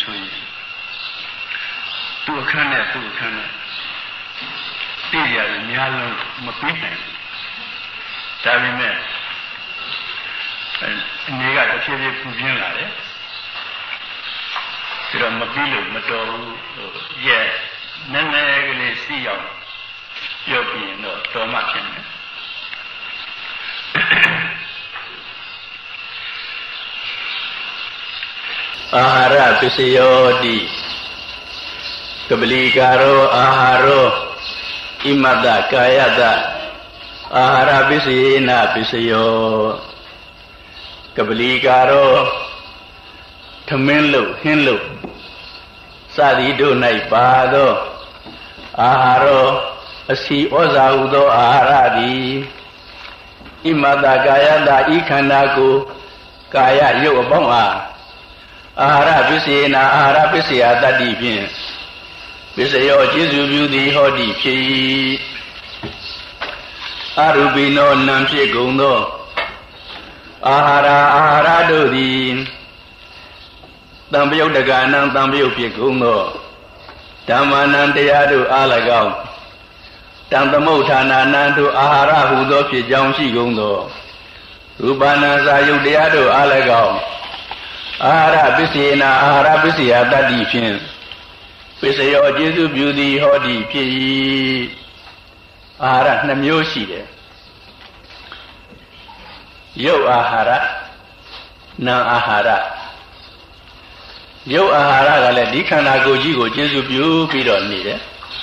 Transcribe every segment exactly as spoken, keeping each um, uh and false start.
ဆိုရင်သူ့အခန်းနဲ့သူ့အခန်းနဲ့သိရတယ်များလုံးမပြီးနိုင်ဘူးဒါပေမဲ့အနေကတစ်ဖြည်းဖြည်းပူပြင်းလာတယ်ဒါတော့မပြီးလို့မတော်ဘူးရဲ့နည်းနည်းကလေးစီရောက်ပြောပြီးရင်တော့တော်မှဖြစ်မယ်အာဟာရပစ္စယောတိကပလီကာရောအာဟာရောဣမတကာယတအာဟာရပစ္စယေနပစ္စယောကပလီကာရောထမင်းလို့ဟင်းလို့စသည်တို့၌ပါသောအာဟာရောအစီဩဇာဟုသောအာဟာရသည်ဣမတကာယတဤခန္ဓာကိုကာယရုပ်အပေါင်းအားအာဟာရပစ္စယေနအာဟာရပစ္စယတတ္တိဖြင့်ပစ္စယောကျေစုပြုသည်ဟောတိဖြစ်၏အရူပိနောနံဖြစ်ကုန်သောအာဟာရအာဟာရတို့သည်တံပယုတ်တကနံတံပယုတ်ဖြစ်ကုန်သောဓမ္မနံတရားတို့အား၎င်းတံသမုဋ္ဌာနာနံတို့အာဟာရဟုသောဖြစ်ကြောင်းရှိကုန်သောရူပနာစာယုတ်တရားတို့အား၎င်းအာဟာရပစ္စယေနအာဟာရပစ္စယတတ္တိဖြင့်ပစ္စယောကျေစုပြုသည်ဟောတိဖြစ်၏အာဟာရနှစ်မျိုးရှိတယ်ရုပ်အာဟာရနာအာဟာရရုပ်အာဟာရကလည်းဒီခန္ဓာကိုယ်ကြီးကိုကျေစုပြုပြီးတော့နေတယ်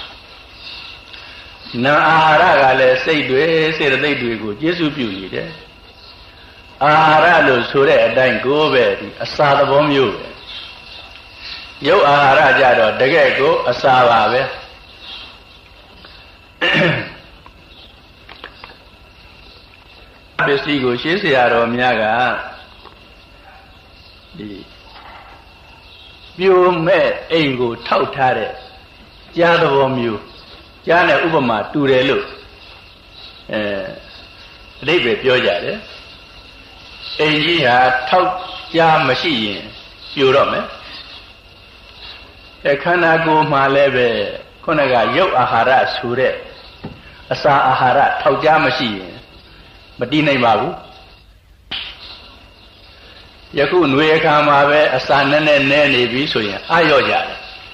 နာအာဟာရကလည်းစိတ်တွေစေတသိက်တွေကိုကျေစုပြုနေတယ်အာဟာရလို့ဆိုတဲ့အတိုင်းကိုပဲဒီအစာသဘောမျိုးပဲရုပ်အာဟာရကြတော့တကယ်ကိုအစာပါပဲပစ္စည်းကိုရှင်းเสียရတော်များကဒီပြိုမဲ့အိမ်ကိုထောက်ထားတဲ့ကြားသဘောမျိုးကြားနဲ့ဥပမာတူတယ်လို့အဲအဓိပ္ပာယ်ပြောကြတယ်အိမ်ကြီးဟာထောက်ကြားမရှိရင်ပြိုတော့မယ်အခန္ဓာကိုယ်မှာလည်းပဲခုနကရုပ်အာဟာရဆိုတဲ့အစာအာဟာရထောက်ကြားမရှိရင်မတည်နိုင်ပါဘူးယခုຫນွေအခါမှာပဲအစာနဲ့နဲ့နဲနေပြီဆိုရင်အာရော့ကြတယ်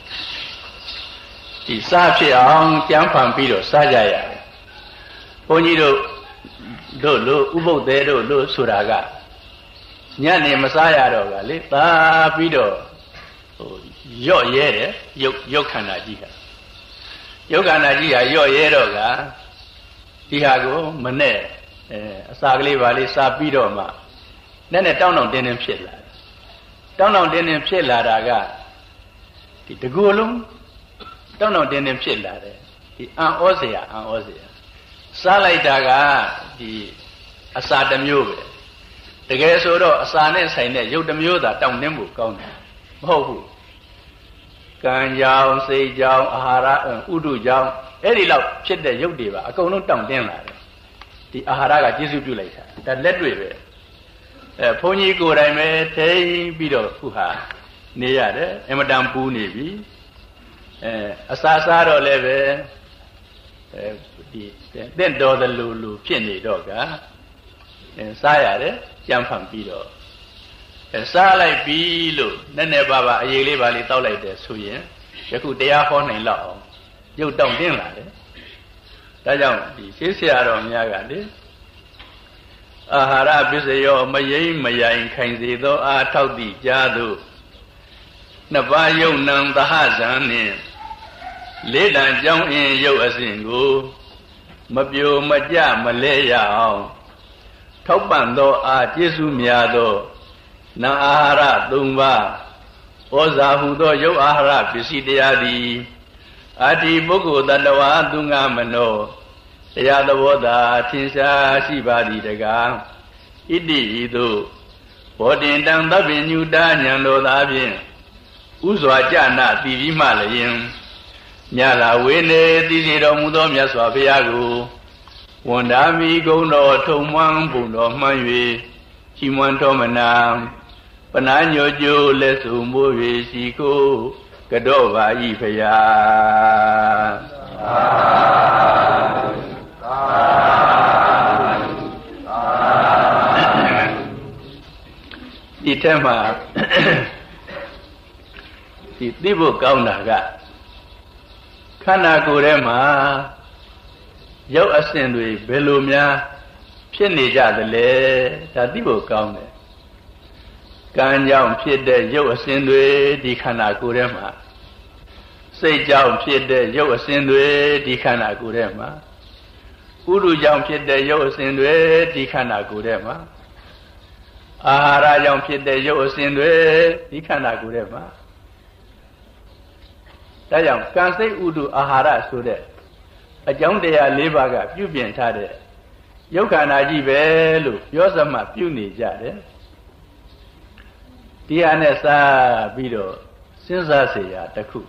ဒီစားဖြစ်အောင်ကြမ်းဖန်ပြီးတော့စားကြရတယ်ဘုန်းကြီးတို့တို့လို့ဥပုပ်သေးတို့လို့ဆိုတာကညနေမစားရတော့ကလေသာပြီးတော့ဟိုရော့ရဲတယ်ရုပ်ရုပ်ခန္ဓာကြီးဟာရုပ်ခန္ဓာကြီးဟာရော့ရဲတော့ကဒီဟာကိုမနဲ့အဲအစာကလေးပါလေးစားပြီးတော့မှနဲ့နဲ့တောင်းတောင်းတင်းတင်းဖြစ်လာတယ်တောင်းတောင်းတင်းတင်းဖြစ်လာတာကဒီတကူလုံးတောင်းတောင်းတင်းတင်းဖြစ်လာတယ်ဒီအံ့ဩစရာအံ့ဩစရာစားလိုက်တာကဒီအစာတစ်မျိုးပဲတကယ်ဆိုတော့အစာနဲ့ဆိုင်တဲ့ရုပ်တစ်မျိုးသာတောင်းတင်းဖို့ကောင်းတယ်မဟုတ်ဘူးကံကြောင့်စိတ်ကြောင့်အာဟာရဥဒုကြောင့်အဲ့ဒီလောက်ဖြစ်တဲ့ရုပ်တွေပါအကုန်လုံးတောင့်တင်းလာတယ်ဒီအာဟာရကကျေစုပြုလိုက်တာဒါလက်တွေ့ပဲအဲဘုန်းကြီးကိုယ်တိုင်ပဲထိပြီးတော့ခုဟာနေရတယ်အမတန်ပူနေပြီအဲအစာစားတော့လည်းပဲအဲဒီတင့်တော်သလိုလိုဖြစ်နေတော့ကအဲစားရတယ်ကြံဖန်ပြီးတော့အဲစားလိုက်ပြီလို့နည်းနည်းပါးပါအရေးလေးပါလေးတောက်လိုက်တယ်ဆိုရင်ယခုတရားဟောနိုင်လောက်အောင်ရုပ်တောင့်တင်းလာတယ်ဒါကြောင့်ဒီရှင်းဆရာတော်များကလေအာဟာရပစ္စယောမယိမ့်မယိုင်ခိုင်စေသောအာထောက်သည့်ကြားသို့နှစ်ပါးယုံနံသဟဇံနှင့်လေးတန်ကြောင်းအင်းရုပ်အစဉ်ကိုမပြိုမကျမလဲရအောင်ထောက်ပံ့သောအာကျေစုများသောနာအာဟာရသုံးပါးဩဇာဟုသောရုပ်အာဟာရပစ္စည်းတရားသည်အာတိပုဂ္ဂိုလ်တ attva သူငါမနောတရားသဘောသာထင်ရှားရှိပါသည်တကားဣတိဤသို့ဘောတင်တံသဗ္ဗညုတာဉာဏ်တော်သာဖြင့်ဥစွာကြနာသိပြီးမှလည်းညလာဝေနေသိစေတော်မူသောမြတ်စွာဘုရားကိုဝန်တာမိဂုံတော်ထုံမှန်းပုံတော်မှန်း၍ချီးမွမ်းတော်မနာ Penanyojo lesumu wisiku kedua ifya. Di tema di tibu kau naga karena kurema jauh asendui belumnya piani jadle tadi tibu kau ne kan jauh piade jauh asendui di karena kurema sejauh piade jauh asendui di karena kurema uru jauh piade jauh asendui di karena kurema ahara jauh piade jauh asendui di karena kurema. Dah yang kan saya udu ahara sudah, ajang dia lebaga piu bian cade, yau kan aji belu, yau sama piu ni cade. Dia ni sah bido, sensa saya takut.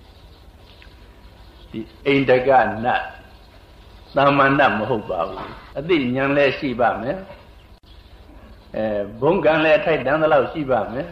Di indaga nak, taman nak mahu bau, adi yang le si bam eh, eh bonggang le thai dan dalau si bam eh,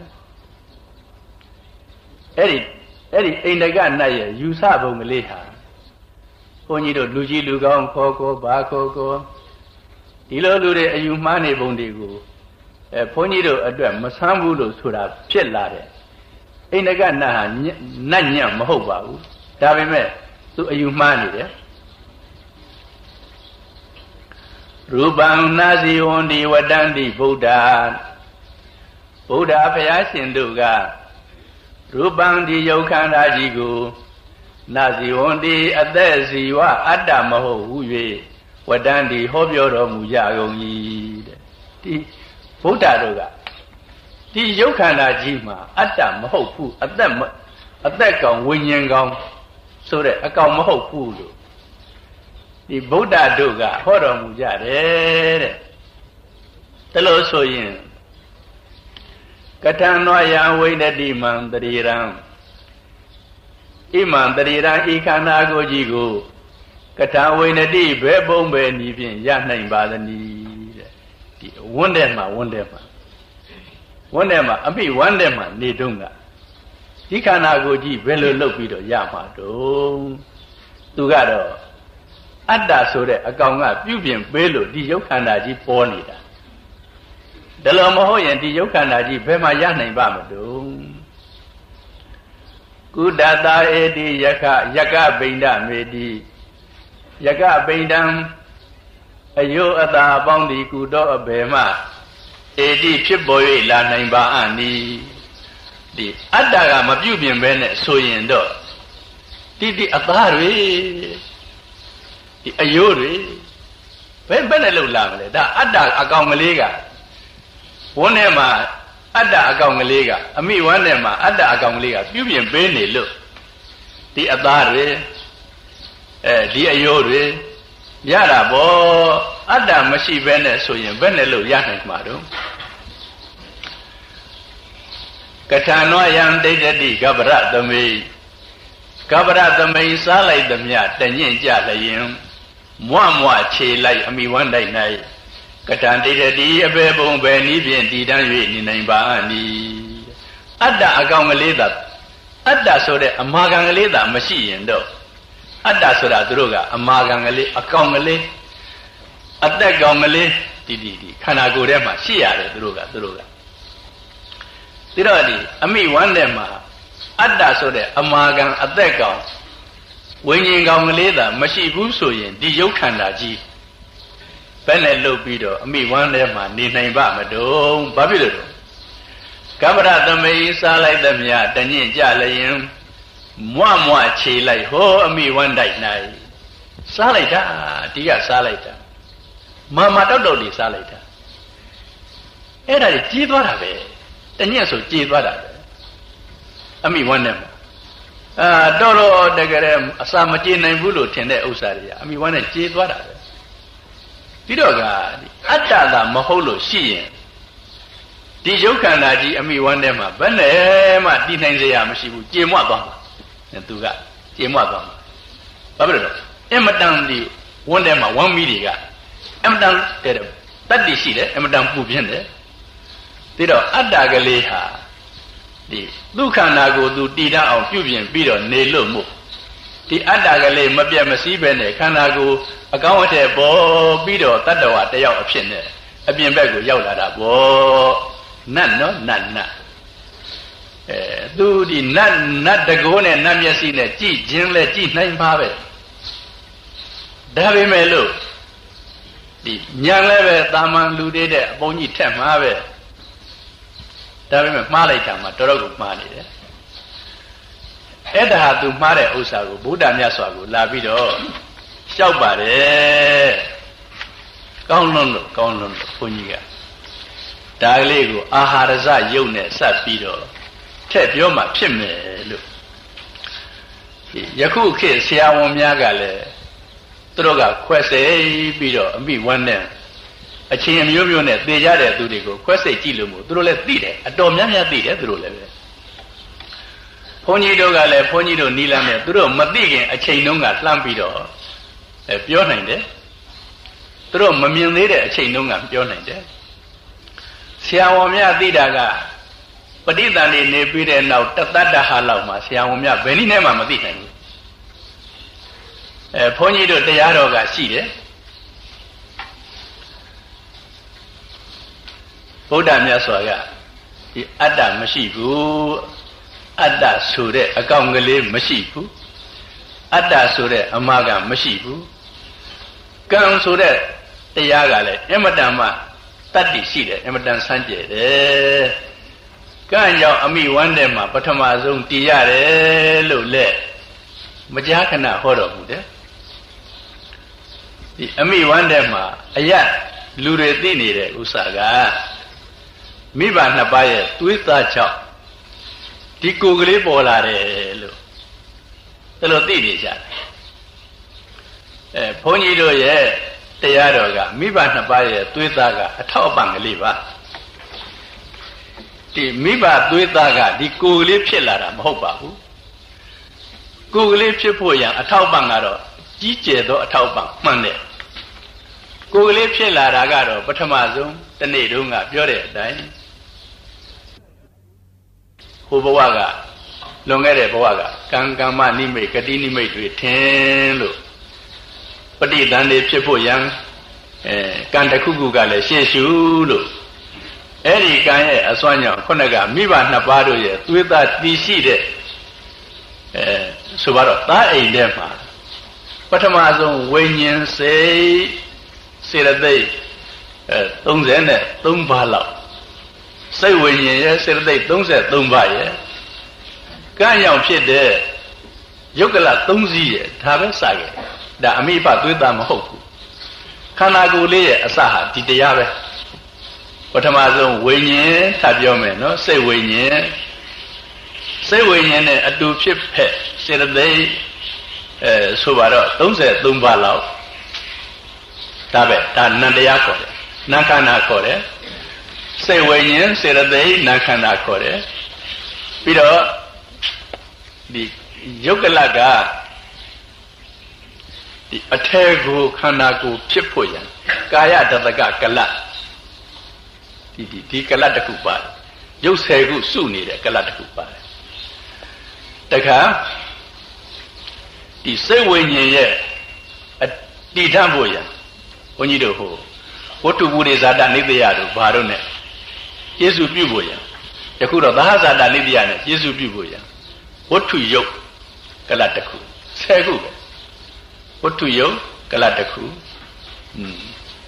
edit. Eri indaga na ye yusa bung leha. Honyi do luji lugong koko ba koko. Dilo lure ayu mane bung digu. Eh honyi do adwa masambu lo sura phit la de. Indaga na ha na nya ma hou ba bu. Da pai me tu ayu ma ni de. Rubang nasi wondi wadandi Buddha. Buddha phaya shin du ga Rupang di yaukanda jigu nasi wondi ate siwa atta maho huye wadandi hobyo ro mu jagong yi di Buddha doga di yaukanda ji ma atta maho pu atat atat kaung winyan kaung so de akaung maho pu lo di Buddha doga ho ro mu ja de de telo so yin Katan noya wainadi mandiriram, imandiriram ikana gojigo. Katan wainadi bebong beni bin yanai badani. Wondema wondema, wondema. Abi wondema ni dunga. Ikana goji belo lobido yama dong. Tugado. Ada sore akaunga piubin belo di yokana ji poni da. Dalam mahu yang dijauhkan haji bema yanai bamadung. Kudata edi yaka yaka benda medi yaka bendam ayo ata bang di kudo bema edi pitboy la nai ba ani di ada ga ma piu pin be ne so yin do ti ti ata rwe di ayo rwe be be ne lou la male da ada akaung kale ga Wone ma ada akaung kale ga ami wane ma ada akaung kale ga piu pin be ne lo di ata rwe eh di ayo rwe ya da bo ada mashi be ne so yin be ne lo ya nai ma do Katano yang dadi kabra dami kabra dami salai damya tanyin ja layin mwa mwa che lai ami wan dai nai katan dadi abe bong be ni pin ti dan yue ni nai ba ani adda akaung kale da adda so de amakan kale da mashi yin do adda so da tu do ga amakan kale akaung kale atat kaung kale ti ti ti khana ko de ma shi yare tu do ga tu do ga Tidak ami wan de ma adda so de amakan atat kaung winyin kaung kale da mashi bu so yin di yau khanda ji be ne lou pi do ami wan de ma ni nai ba ma dong ba pi lo do Kamara damai sa lai damya tanyin ja layin mwa mwa che lai ho ami wan dai nai sa lai da di ga sa lai da ma ma taw taw li sa lai da ai da ji twa da be Tanyin so ji twa da be ami wan ne ma ah do do de gare asa ma ji nai bu lo thin de ussa ri ya ami wan ne ji twa da be Pi do ga atta da ma hou lo shi yin di yau khanda ji ami wan de ma ba ne ma ti nain sya ma shi bu je mwa twa ma tu ga je mwa twa ma ba pi lo em tan di wan de ma wan mi ri ga em tan de tat di shi de em tan pu pyin de သိတော့အတ္တကလေးဟာဒီဒုက္ခနာကိုသူတည်တတ်အောင်ပြုပြင်ပြီးတော့နေလို့မို့ဒီအတ္တကလေးမပြတ်မစည်းပဲနဲ့ခန္ဓာကိုယ်အကောင်းအထည်ပေါ်ပြီးတော့တတ္တဝတယောက်အဖြစ်နဲ့အပြင်ဘက်ကိုရောက်လာတာပေါ့နတ်နော်နတ်နတ်အဲသူဒီနတ်နတ်တကောနဲ့နတ်မျက်စိနဲ့ကြည့်ခြင်းလဲကြည့်နိုင်ပါပဲဒါပေမဲ့လို့ဒီညာလည်းပဲတာမန်လူတွေတဲ့အပုံကြီးထက်မှာပဲဒါပေမဲ့မှားလိုက်တာမှတော်တော်ကိုမှားနေတယ်အဲ့ဒါဟာသူမှားတဲ့ဥစ္စာကိုဗုဒ္ဓမြတ်စွာကိုလာပြီးတော့လျှောက်ပါတယ်ကောင်းလွန်းလို့ကောင်းလွန်းလို့ဘုန်းကြီးကဒါကလေးကိုအာဟာရဇယုတ်နဲ့စပ်ပြီးတော့ထည့်ပြောမှဖြစ်မယ်လို့ယခုခေတ်ဆရာဝန်များကလည်းသူတို့ကခွဲစိတ်ပြီးတော့အမိဝမ်းနဲ့အချင်းအမျိုးမျိုးနဲ့သေကြတဲ့သူတွေကိုခွဲစိတ်ကြည့်လို့မို့သူတို့လည်းသိတယ်အတော်များများသိတယ်သူတို့လည်းပဲဘုန်းကြီးတို့ကလည်းဘုန်းကြီးတို့နီးလမ်းနဲ့သူတို့မသိခင်အချိန်တုန်းကလှမ်းပြီးတော့အဲပြောနိုင်တယ်သူတို့မမြင်သေးတဲ့အချိန်တုန်းကပြောနိုင်တယ်ဆရာဝန်များသိတာကပဋိသန္ဓေနေပြီးတဲ့နောက်တတ္တဟာလောက်မှာဆရာဝန်များဘယ်နည်းနဲ့မှမသိနိုင်ဘူးအဲဘုန်းကြီးတို့တရားတော်ကရှိတယ်ဗုဒ္ဓမြတ်စွာကဒီအတ္တမရှိဘူးအတ္တဆိုတဲ့အကောင်ကလေးမရှိဘူးအတ္တဆိုတဲ့အမှားကမရှိဘူးကံဆိုတဲ့တရားကလည်းအမတန်မှတတ္တိရှိတယ်အမတန်စမ်းကြယ်တယ်ကံကြောင့်အမိဝမ်းထဲမှာပထမဆုံးတည်ရတယ်လို့လဲမကြားခဏဟောတော်မူတယ်ဒီအမိဝမ်းထဲမှာအယက်လူတွေသိနေတဲ့ဥစ္စာကမိဘနှစ်ပါးရဲ့သွေးသားကြောင့်ဒီကိုယ်ကလေးပေါ်လာတယ်လို့ဒါလို့သိနေကြတယ်အဲဘုန်းကြီးတို့ရဲ့တရားတော်ကမိဘနှစ်ပါးရဲ့သွေးသားကအထောက်အပံ့ကလေးပါဒီမိဘသွေးသားကဒီကိုယ်ကလေးဖြစ်လာတာမဟုတ်ပါဘူးကိုယ်ကလေးဖြစ်ဖို့ရန်အထောက်အပံ့ကတော့ကြီးကျယ်သောအထောက်အပံ့မှန်တယ်ကိုယ်ကလေးဖြစ်လာတာကတော့ပထမဆုံးတနေ့တုန်းကပြောတဲ့အတိုင်းဟိုဘဝကလွန်ခဲ့တဲ့ဘဝကကံကမ္မနိမိတ်ဂတိနိမိတ်တွေထင်လို့ပဋိသန္ဓေဖြစ်ဖို့ရန်အဲကံတစ်ခုခုကလည်းရှေ့ရှုလို့အဲ့ဒီကံရဲ့အစွမ်းကြောင့်ခုနကမိဘနှစ်ပါးတို့ရဲ့သွေးသားတည်ရှိတဲ့အဲဆိုပါတော့သားအိမ်ထဲမှာပထမဆုံးဝိညာဉ်စိတ်စေတသိက်အဲသုံးပါးလောက်စိတ်ဝိညာဉ်ရဲ့စေတသိက်သုံးပါးရဲ့ကံကြောင့်ဖြစ်တဲ့ယုတ်ကလသုံးစီးရဲ့ဒါပဲစခဲ့ဒါအမိဘသွေးသားမဟုတ်ဘူးခန္ဓာကိုယ်လေးရဲ့အစဟာဒီတရားပဲပထမဆုံးဝိညာဉ်ထပ်ပြောမယ်နော်စိတ်ဝိညာဉ်စိတ်ဝိညာဉ်နဲ့အတူဖြစ်ဖက်စေတသိက်အဲဆိုပါတော့သုံးပါးလောက်ဒါပဲဒါနံတရားခေါ်တယ်နာခန္ဓာခေါ်တယ်စိတ်ဝိညာဉ်စေတသိက်နာခန္ဓာခေါ်တယ်ပြီးတော့ဒီယုတ်ကလကဒီအထေကိုခန္ဓာကိုဖြစ်ဖို့ရန်ကာယတတကကလဒီဒီဒီကလတစ်ခုပါတယ်ရုပ်ဆယ်ခုစုနေတဲ့ကလတစ်ခုပါတယ်တခါဒီစိတ်ဝိညာဉ်ရဲ့တည်ထဖို့ရန်ဘုန်းကြီးတို့ဟိုဝတ္ထုပုရိဇာတနိတ္တယတို့ဘာတို့ ਨੇ ကျေစုပြုဖို့ရန်ယခုတော့သဟဇာတနိတ္တယနဲ့ကျေစုပြုဖို့ရန်ဝတ္ထုယုတ်ကလတစ်ခုဆယ်ခုပဲဝတ္ထုယုတ်ကလတစ်ခုอืม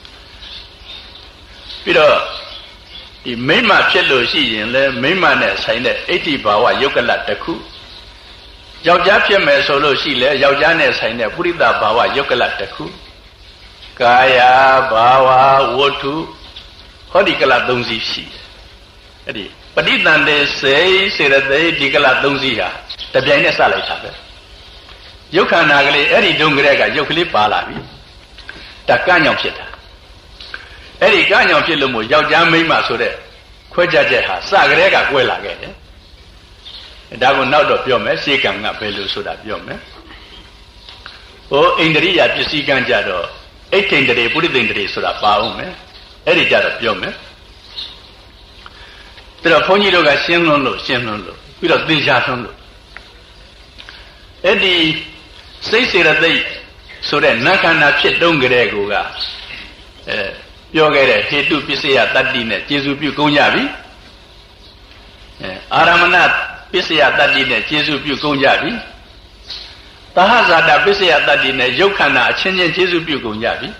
ပြီးတော့ဒီမိမ့်မဖြစ်လို့ရှိရင်လဲမိမ့်မနဲ့ဆိုင်တဲ့အဋ္ဌိဘာဝယုတ်ကလတစ်ခုယောက်ျားဖြစ်မယ်ဆိုလို့ရှိလဲယောက်ျားနဲ့ဆိုင်တဲ့ပုရိသဘာဝယုတ်ကလတစ်ခုကာယဘာဝဝတ္ထုဟောဒီကလသုံးစီးရှိတယ်အဲ့ဒီပဋိသန္ဓေစိတ်စေတသိက်ဒီကလသုံးစီးဟာတပြိုင်နဲ့စလိုက်တာပဲယုတ်ခန္ဓာကလေးအဲ့ဒီဒုံကလေးကယုတ်ကလေးပါလာပြီဒါကံ့ကြောင့်ဖြစ်တာအဲ့ဒီကံ့ကြောင့်ဖြစ်လို့မို့ယောက်ျားမိန်းမဆိုတဲ့ခွဲခြားချက်ဟာစကလေးကကွဲလာခဲ့တယ်ဒါကိုနောက်တော့ပြောမယ်ရှေးကံကဘယ်လိုဆိုတာပြောမယ်ဟိုအိန္ဒြိယပစ္စည်းကံကြတော့အိဋ္ဌိန္ဒြေပုရိသိန္ဒြေဆိုတာပါအောင်မယ်အဲ့ဒီကြတော့ပြောမယ်တော့ဘုန်းကြီးတို့ကရှင်းလွန်းလို့ရှင်းလွန်းလို့ပြီးတော့သိချာလွန်းလို့အဲ့ဒီစိတ်စေတသိက်ဆိုတဲ့နတ်ခန္ဓာဖြစ်တုံးကြတဲ့ကိုကအဲပြောခဲ့တဲ့ဟေတုပစ္စယတတ္တိနဲ့ကျေစုပြုကုန်ကြပြီအဲအာရမဏပစ္စယတတ္တိနဲ့ကျေစုပြုကုန်ကြပြီသဟဇာတပစ္စယတတ္တိနဲ့ယုတ်ခန္ဓာအချင်းချင်းကျေစုပြုကုန်ကြပြီ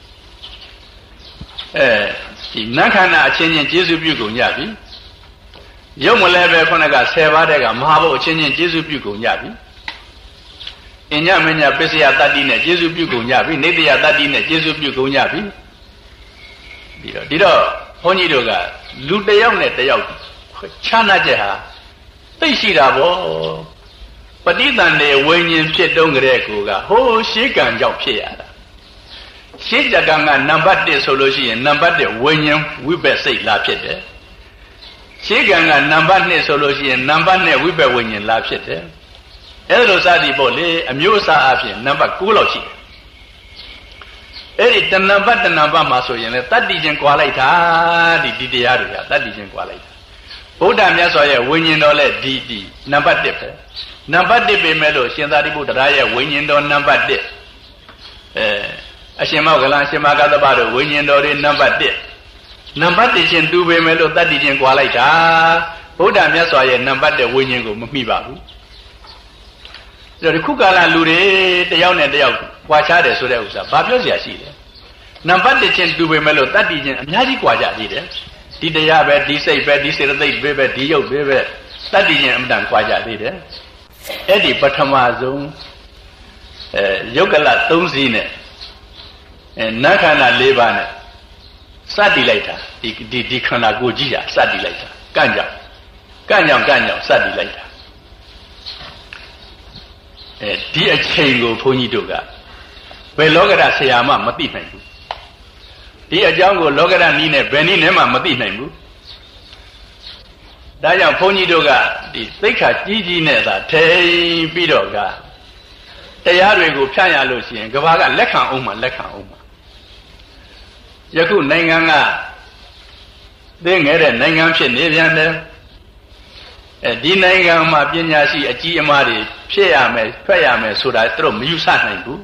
အဲဒီနတ်ခန္ဓာအချင်းချင်းကျေစုပြုကုန်ကြပြီယုတ်မလဲပဲခုနကဆယ်ပါးတဲ့ကမဟာဘုတ်အချင်းချင်းကျေစုပြုကုန်ကြပြီအညမညပစ္စယတတ္တိနဲ့ကျေစုပြုကုန်ကြပြီနေတယတတ္တိနဲ့ကျေစုပြုကုန်ကြပြီဒီတော့ဒီတော့ဘုန်းကြီးတို့ကလူတစ်ယောက်နဲ့တစ်ယောက်ခြားနာချက်ဟာသိရှိတာပေါ့ပဋိသန္ဓေဝိညာဉ်ဖြစ်တုံးကြတဲ့ကိုကဟိုးရှေးကံကြောင့်ဖြစ်ရတာရှေးကြကံကနံပါတ်တစ်ဆိုလို့ရှိရင်နံပါတ်တစ်ဝိညာဉ်ဝိပက်စိတ်လာဖြစ်တယ်ရှေးကံကနံပါတ်နှစ်ဆိုလို့ရှိရင်နံပါတ်နှစ်ဝိပက်ဝိညာဉ်လာဖြစ်တယ်အဲ့လိုစသည်ပေါ့လေအမျိုးအစားအဖြစ်နံပါတ်၉လောက်ရှိတယ်အဲ့ဒီတဏ္ဍပတ်တဏ္ဍပတ်မှာဆိုရင်လေတတ္တိချင်းကွာလိုက်တာဒီဒီတရားတွေကတတ္တိချင်းကွာလိုက်တာဗုဒ္ဓမြတ်စွာရဲ့ဝိညာဉ်တော်လည်းဒီဒီနံပါတ်တစ်ပဲနံပါတ်တစ်ပဲမဲ့လို့ရှင်သာရိပုတ္တရာရဲ့ဝိညာဉ်တော်နံပါတ်တစ်အဲအရှင်မောက္ကလအရှင်မဂသဗ္ဗတို့ဝိညာဉ်တော်တွေနံပါတ်တစ်နံပါတ်တစ်ချင်းတူပဲမဲ့လို့တတ္တိချင်းကွာလိုက်တာဗုဒ္ဓမြတ်စွာရဲ့နံပါတ်တစ်ဝိညာဉ်ကိုမမိပါဘူးဒါဒီခုကာလလူတွေတယောက်နဲ့တယောက်ကွာခြားတယ်ဆိုတဲ့ဥစ္စာဘာပြောစရာရှိလဲနံပါတ်တစ်ချင်းတူပေမဲ့လို့တတ္တိချင်းအများကြီးကွာကြသေးတယ်ဒီတရားပဲဒီစိတ်ပဲဒီစေတသိက်ပဲပဲဒီရုပ်ပဲပဲတတ္တိချင်းအမှန်တန်ကွာကြသေးတယ်အဲ့ဒီပထမဆုံးအဲယုတ်ကလသုံးစီးနဲ့အဲနတ်ခန္ဓာ၄ပါးနဲ့စတည်လိုက်တာဒီဒီဒီခန္ဓာကိုယ်ကြီးဟာစတည်လိုက်တာကန့်ကြောင်ကန့်ကြောင်ကန့်ကြောင်စတည်လိုက်တာအဲဒီအချိန်ကိုဘုန်းကြီးတို့ကဘယ်လောကဓာတ်ဆရာမှမသိနိုင်ဘူးဒီအကြောင်းကိုလောကဓာတ်နည်းနဲ့ဘယ်နည်းနဲ့မှမသိနိုင်ဘူးဒါကြောင့်ဘုန်းကြီးတို့ကဒီသိက္ခာကြီးကြီးနဲ့သာထိန်ပြီးတော့ကတရားတွေကိုဖြန့်ရလို့ရှိရင်ကဘာကလက်ခံအောင်မှလက်ခံအောင်မှယခုနိုင်ငံကသိငယ်တဲ့နိုင်ငံဖြစ်နေပြန်တယ်အဲဒီနိုင်ငံမှာပညာရှိအကြီးအမားတွေဖြစ်ရမယ်ထွက်ရမယ်ဆိုတာသူတို့မယူဆနိုင်ဘူး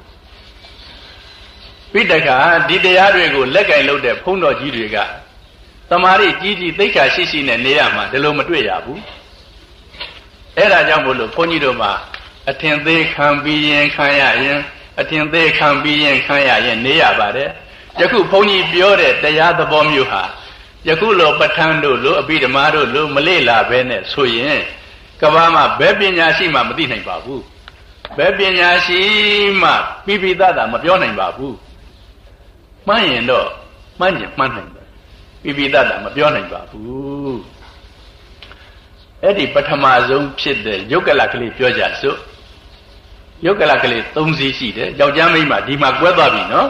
ပြီးတခါဒီတရားတွေကိုလက်ကင်လုပ်တဲ့ဘုန်းတော်ကြီးတွေကတမာရီကြီးကြီးသိက္ခာရှိရှိနဲ့နေရမှာဒီလိုမတွေ့ရဘူးအဲ့ဒါကြောင့်မို့လို့ဘုန်းကြီးတို့မှာအထင်သေးခံပြီးရင်ခံရရင်အထင်သေးခံပြီးရင်ခံရရင်နေရပါတယ်ယခုဘုန်းကြီးပြောတဲ့တရားသဘောမျိုးဟာယခုလိုပဋ္ဌာန်းတို့လိုအဘိဓမ္မာတို့လိုမလေ့လာဘဲနဲ့ဆိုရင်ကဘာမှာဘယ်ပညာရှိမှမသိနိုင်ပါဘူးဘယ်ပညာရှိမှပိပိသတာမပြောနိုင်ပါဘူးမှန်းရင်တော့မှန်းရင်မှန်းနိုင်တယ်ပိပိသတာမပြောနိုင်ပါဘူးအဲ့ဒီပထမဆုံးဖြစ်တဲ့ယုတ်ကလကလေးပြောကြစို့ယုတ်ကလကလေး၃စီးရှိတယ်ယောက်ျားမိန်းမဒီမှာကွဲသွားပြီနော်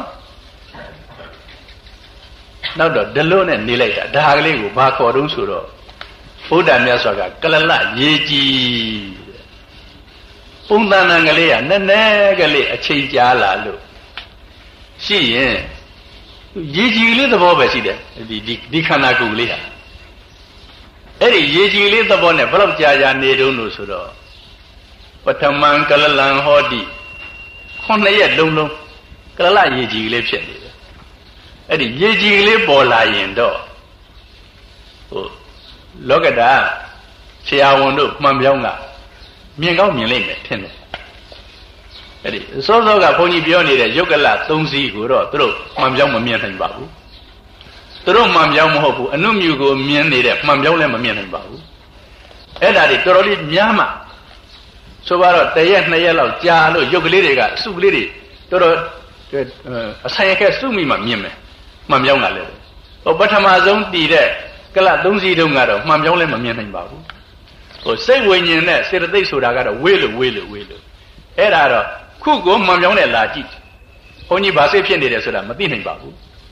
နောက်တော့ဒလို့နဲ့နေလိုက်တာဒါကလေးကိုဘာခေါ်တုံးဆိုတော့ဘုဒ္ဓမြတ်စွာကကလလရေကြီးပုံသဏ္ဍာန်ကလေးကနည်းနည်းကလေးအချိန်ကြာလာလို့ရှိရင်ရေကြီးလေးသဘောပဲရှိတယ်ဒီဒီဒီခန္ဓာကိုယ်လေးဟာအဲ့ဒီရေကြီးလေးသဘောနဲ့ဘယ်တော့ကြာကြာနေတုံးလို့ဆိုတော့ပထမံကလလံဟောတိခုနှစ်ရက်လုံးလုံးကလလရေကြီးလေးဖြစ်နေတယ်အဲ့ဒီရေကြီးလေးပေါ်လာရင်တော့ဟိုလောကဓာတ်ဆရာဝန်တို့မှန်ပြောင်းကမြင်ကောင်းမြင်လိမ့်မယ်ထင်တယ်အဲ့ဒီစောစောကဘုန်းကြီးပြောနေတဲ့ယုတ်ကလသုံးစီးကိုတော့သူတို့မှန်ပြောင်းမမြင်နိုင်ပါဘူးသူတို့မှန်ပြောင်းမဟုတ်ဘူးအနုမြူကိုမြင်နေတဲ့မှန်ပြောင်းလည်းမမြင်နိုင်ပါဘူးအဲ့ဒါတွေတော်တော်လေးများမှဆိုပါတော့တရက်နှစ်ရက်လောက်ကြာလို့ယုတ်ကလေးတွေကစုကလေးတွေတော်တော်အဆိုင်အခက်စုမိမှမြင်မယ်မှန်ပြောင်းတာလည်းဟိုပထမဆုံးတည်တဲ့ကလသုံးစီးတုန်းကတော့မှန်ပြောင်းလည်းမမြင်နိုင်ပါဘူးဟိုစိတ်ဝိညာဉ်နဲ့စေတသိက်ဆိုတာကတော့ဝေးလို့ဝေးလို့ဝေးလို့အဲ့ဒါတော့ခုကိုမှန်ပြောင်းနဲ့လာကြည့်ဘုန်းကြီးဘာစိတ်ဖြစ်နေတယ်ဆိုတာမသိနိုင်ပါဘူး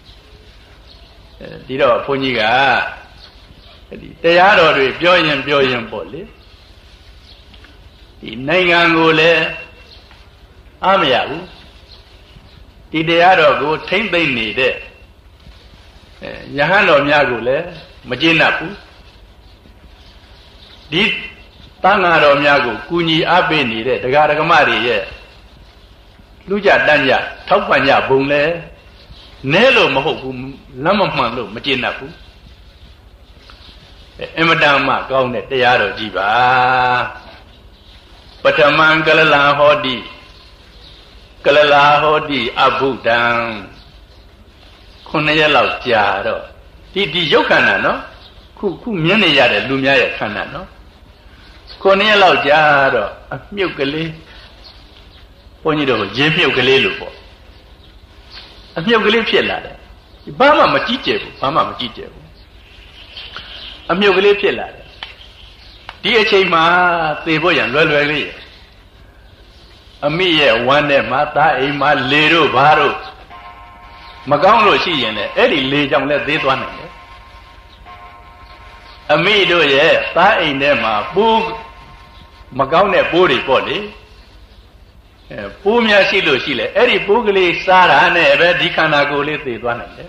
အဲဒီတော့ဘုန်းကြီးကဒီတရားတော်တွေပြောရင်ပြောရင်ပေါ့လေဒီနိုင်ငံကိုလည်းအားမရဘူးဒီတရားတော်ကိုထိမ့်သိမ့်နေတဲ့အဲယဟန်တော်များကိုလည်းမကျေနပ်ဘူးဒီတန်ဃာတော်များကိုကူညီအားပေးနေတဲ့တရားဓမ္မတွေရဲ့လူကြတန်းကြထောက်ပံ့ကြပုံလဲနဲလို့မဟုတ်ဘူးလမ်းမမှန်လို့မကျေနပ်ဘူးအမတန်မှကောင်းတဲ့တရားတော်ကြီးပါပထမံကလလံဟောတိကလလာဟောတိအဘုဒ္ဓံခုနှစ်ရက်လောက်ကြာတော့ဒီဒီရုပ်ခန္ဓာနော်ခုခုမြင်နေရတဲ့လူများရဲ့ခန္ဓာနော်ခုနှစ်ရက်လောက်ကြာတော့အမြုပ်ကလေးဘုန်းကြီးတို့ရေမြုပ်ကလေးလို့ပေါ့အမြုပ်ကလေးဖြစ်လာတယ်ဘာမှမကြည့်ကြဘူးဘာမှမကြည့်ကြဘူးအမြုပ်ကလေးဖြစ်လာတယ်ဒီအချိန်မှာသေဖို့ရန်လွယ်လွယ်လေးအမိရဲ့ဝမ်းထဲမှာသားအိမ်မှာလေတို့ဘာတို့မကောင်းလို့ရှိရင်လည်းအဲ့ဒီလေကြောင့်လည်းသေးသွားနိုင်တယ်အမိတို့ရဲ့သားအိမ်ထဲမှာပူးမကောင်းတဲ့ပိုးတွေပေါ့လေအဲပိုးများရှိလို့ရှိလေအဲ့ဒီပိုးကလေးစားတာနဲ့ပဲဒီခန္ဓာကိုယ်လေးသေသွားနိုင်တယ်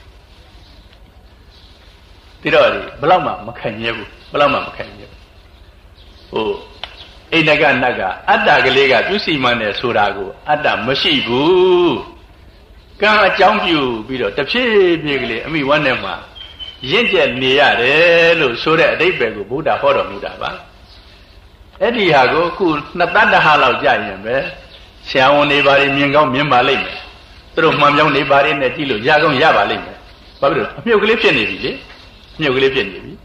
ဒီတော့ဒီဘလောက်မှမခံရဘူးဘလောက်မှမခံရဘူးဟိုအိန္ဒကနတ်ကအတ္တကလေးကပြုစီမှန်းတယ်ဆိုတာကိုအတ္တမရှိဘူးကံအကြောင်းပြုပြီးတော့တဖြည်းဖြည်းကလေးအမိဝမ်းထဲမှာရင့်ကျက်နေရတယ်လို့ဆိုတဲ့အဓိပ္ပာယ်ကိုဘုရားဟောတော်မူတာပါအဲ့ဒီဟာကိုအခုနှစ်တတ္တဟာလောက်ကြာရင်ပဲဆရာဝန်တွေဘာတွေမြင်ကောင်းမြင်ပါလိမ့်မယ်သူတို့မှန်ပြောင်းနေပါလိမ့်နဲ့ကြည့်လို့ရကောင်းရပါလိမ့်မယ်ဘာဖြစ်လို့အမြုပ်ကလေးဖြစ်နေပြီလေအမြုပ်ကလေးဖြစ်နေပြီ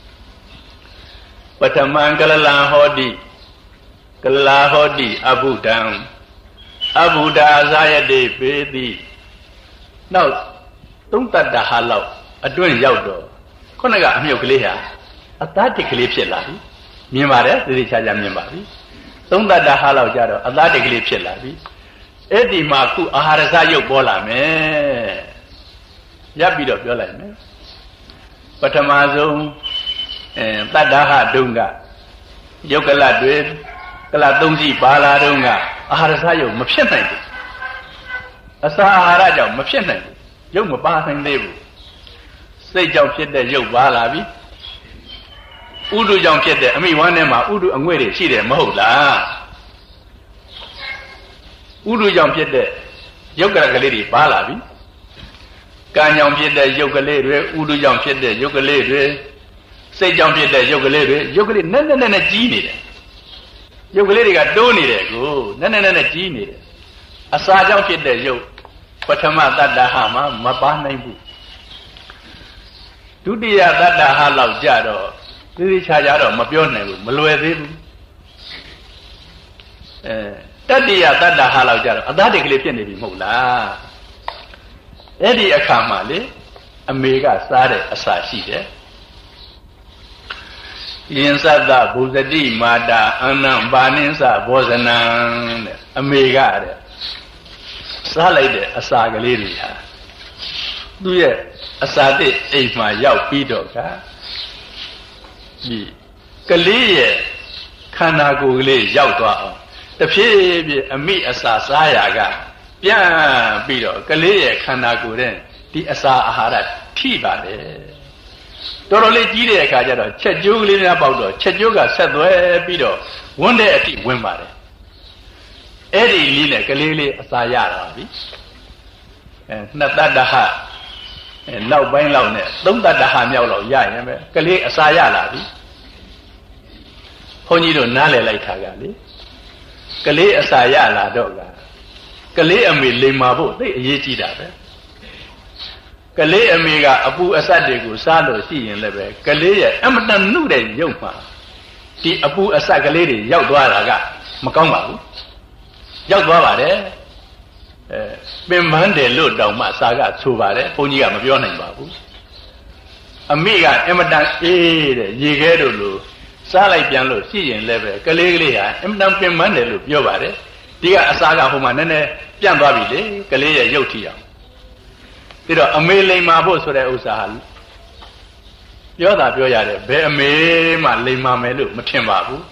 ပထမံကလလံဟောတိကလလာဟောတိအဘုဒ္ဓံအဘုဒ္ဓအဇာယတိပေတိနောက်သုံးတတ္တဟာလောက်အတွင်းရောက်တော့ခုနကအမြုပ်ကလေးဟာအသားတစ်ကလေးဖြစ်လာပြီမြင်ပါတယ်သေသေးချာချာမြင်ပါပြီသုံးတတ္တဟာလောက်ကြတော့အသားတစ်ကလေးဖြစ်လာပြီအဲ့ဒီမှာခုအာဟာရစရုပ်ပေါ်လာမယ်ရပ်ပြီးတော့ပြောလိုက်မယ်ပထမဆုံးအဲတတ္တဟဒုံကယုတ်ကလတွေကလသုံးစီပါလာတုန်းကအာဟာရစရုပ်မဖြစ်နိုင်ဘူးအစာအာဟာရကြောင့်မဖြစ်နိုင်ဘူးရုပ်မပါနိုင်သေးဘူးစိတ်ကြောင့်ဖြစ်တဲ့ရုပ်ပါလာပြီဥဒုကြောင့်ဖြစ်တဲ့အမိဝမ်းထဲမှာဥဒုအငွေ့တွေရှိတယ်မဟုတ်လားဥဒုကြောင့်ဖြစ်တဲ့ရုပ်ကလကလေးတွေပါလာပြီကံကြောင့်ဖြစ်တဲ့ရုပ်ကလေးတွေဥဒုကြောင့်ဖြစ်တဲ့ရုပ်ကလေးတွေစိတ်ကြောင့်ဖြစ်တဲ့ရုပ်ကလေးတွေရုပ်ကလေးနဲ့နဲ့နဲ့ကြီးနေတယ်ရုပ်ကလေးတွေကတိုးနေတယ်ကိုနဲ့နဲ့နဲ့ကြီးနေတယ်အစာကြောင့်ဖြစ်တဲ့ရုပ်ပထမတတ္တဟမှာမပါနိုင်ဘူးဒုတိယတတ္တဟလောက်ကြတော့သေသေးချာချာတော့မပြောနိုင်ဘူးမလွယ်သေးဘူးအဲတတိယတတ္တဟလောက်ကြတော့အသားတက်ကလေးဖြစ်နေပြီမဟုတ်လားအဲ့ဒီအခါမှာလေအမေကစားတဲ့အစာရှိတယ်ယင်သတ္တဘုဇတိမာတာအနံပါဏိသဘောဇနံတဲ့အမေကတဲ့စားလိုက်တဲ့အစာကလေးတွေဟာသူ့ရဲ့အစာသစ်အိမ်မှာရောက်ပြီးတော့ကဒီကလေးရဲ့ခန္ဓာကိုယ်ကလေးရောက်သွားအောင်တဖြည်းဖြည်းအမိအစာစားရကပြန်ပြီးတော့ကလေးရဲ့ခန္ဓာကိုယ်တဲ့ဒီအစာအာဟာရထိပါတယ်တော်တော်လေးကြီးတဲ့အခါကျတော့ချက်ကျိုးကလေးများပေါက်တော့ချက်ကျိုးကဆက်သွဲပြီးတော့ဝန်းတဲ့အထိဝင်ပါတယ်အဲ့ဒီလေးနဲ့ကလေးလေးအစာရတာပြီအဲနှစ်တတ္တဟအဲနောက်ပိုင်းလောက်နဲ့သုံးတတ္တဟမြောက်လောက်ရရင်ပဲကလေးအစာရလာပြီဘုန်းကြီးတို့နားလည်လိုက်တာကလေကလေးအစာရလာတော့ကကလေးအမေလိမ္မာဖို့သိအရေးကြီးတာပဲကလေးအမေကအပူအဆက်တွေကိုစားလို့ရှိရင်လည်းပဲကလေးရဲ့အမတန်နှုတဲ့ရုပ်မှာဒီအပူအဆက်ကလေးတွေရောက်သွားတာကမကောင်းပါဘူးရောက်သွားပါတယ်အဲပင်ပန်းတယ်လို့တောင်မှစာကဆိုပါတယ်ဘုန်းကြီးကမပြောနိုင်ပါဘူးအမိကအမတန်အေးတဲ့ရေခဲတို့လိုစားလိုက်ပြန်လို့ရှိရင်လည်းပဲကလေးကလေးဟာအမတန်ပင်ပန်းတယ်လို့ပြောပါတယ်ဒီကအစာကဟိုမှာနည်းနည်းပြန့်သွားပြီလေကလေးရဲ့ရုပ်ထီအောင်ပြီးတော့အမေလိမ္မာဖို့ဆိုတဲ့ဥစ္စာဟာပြောတာပြောရတယ်ဘယ်အမေမှလိမ္မာမယ်လို့မထင်ပါဘူး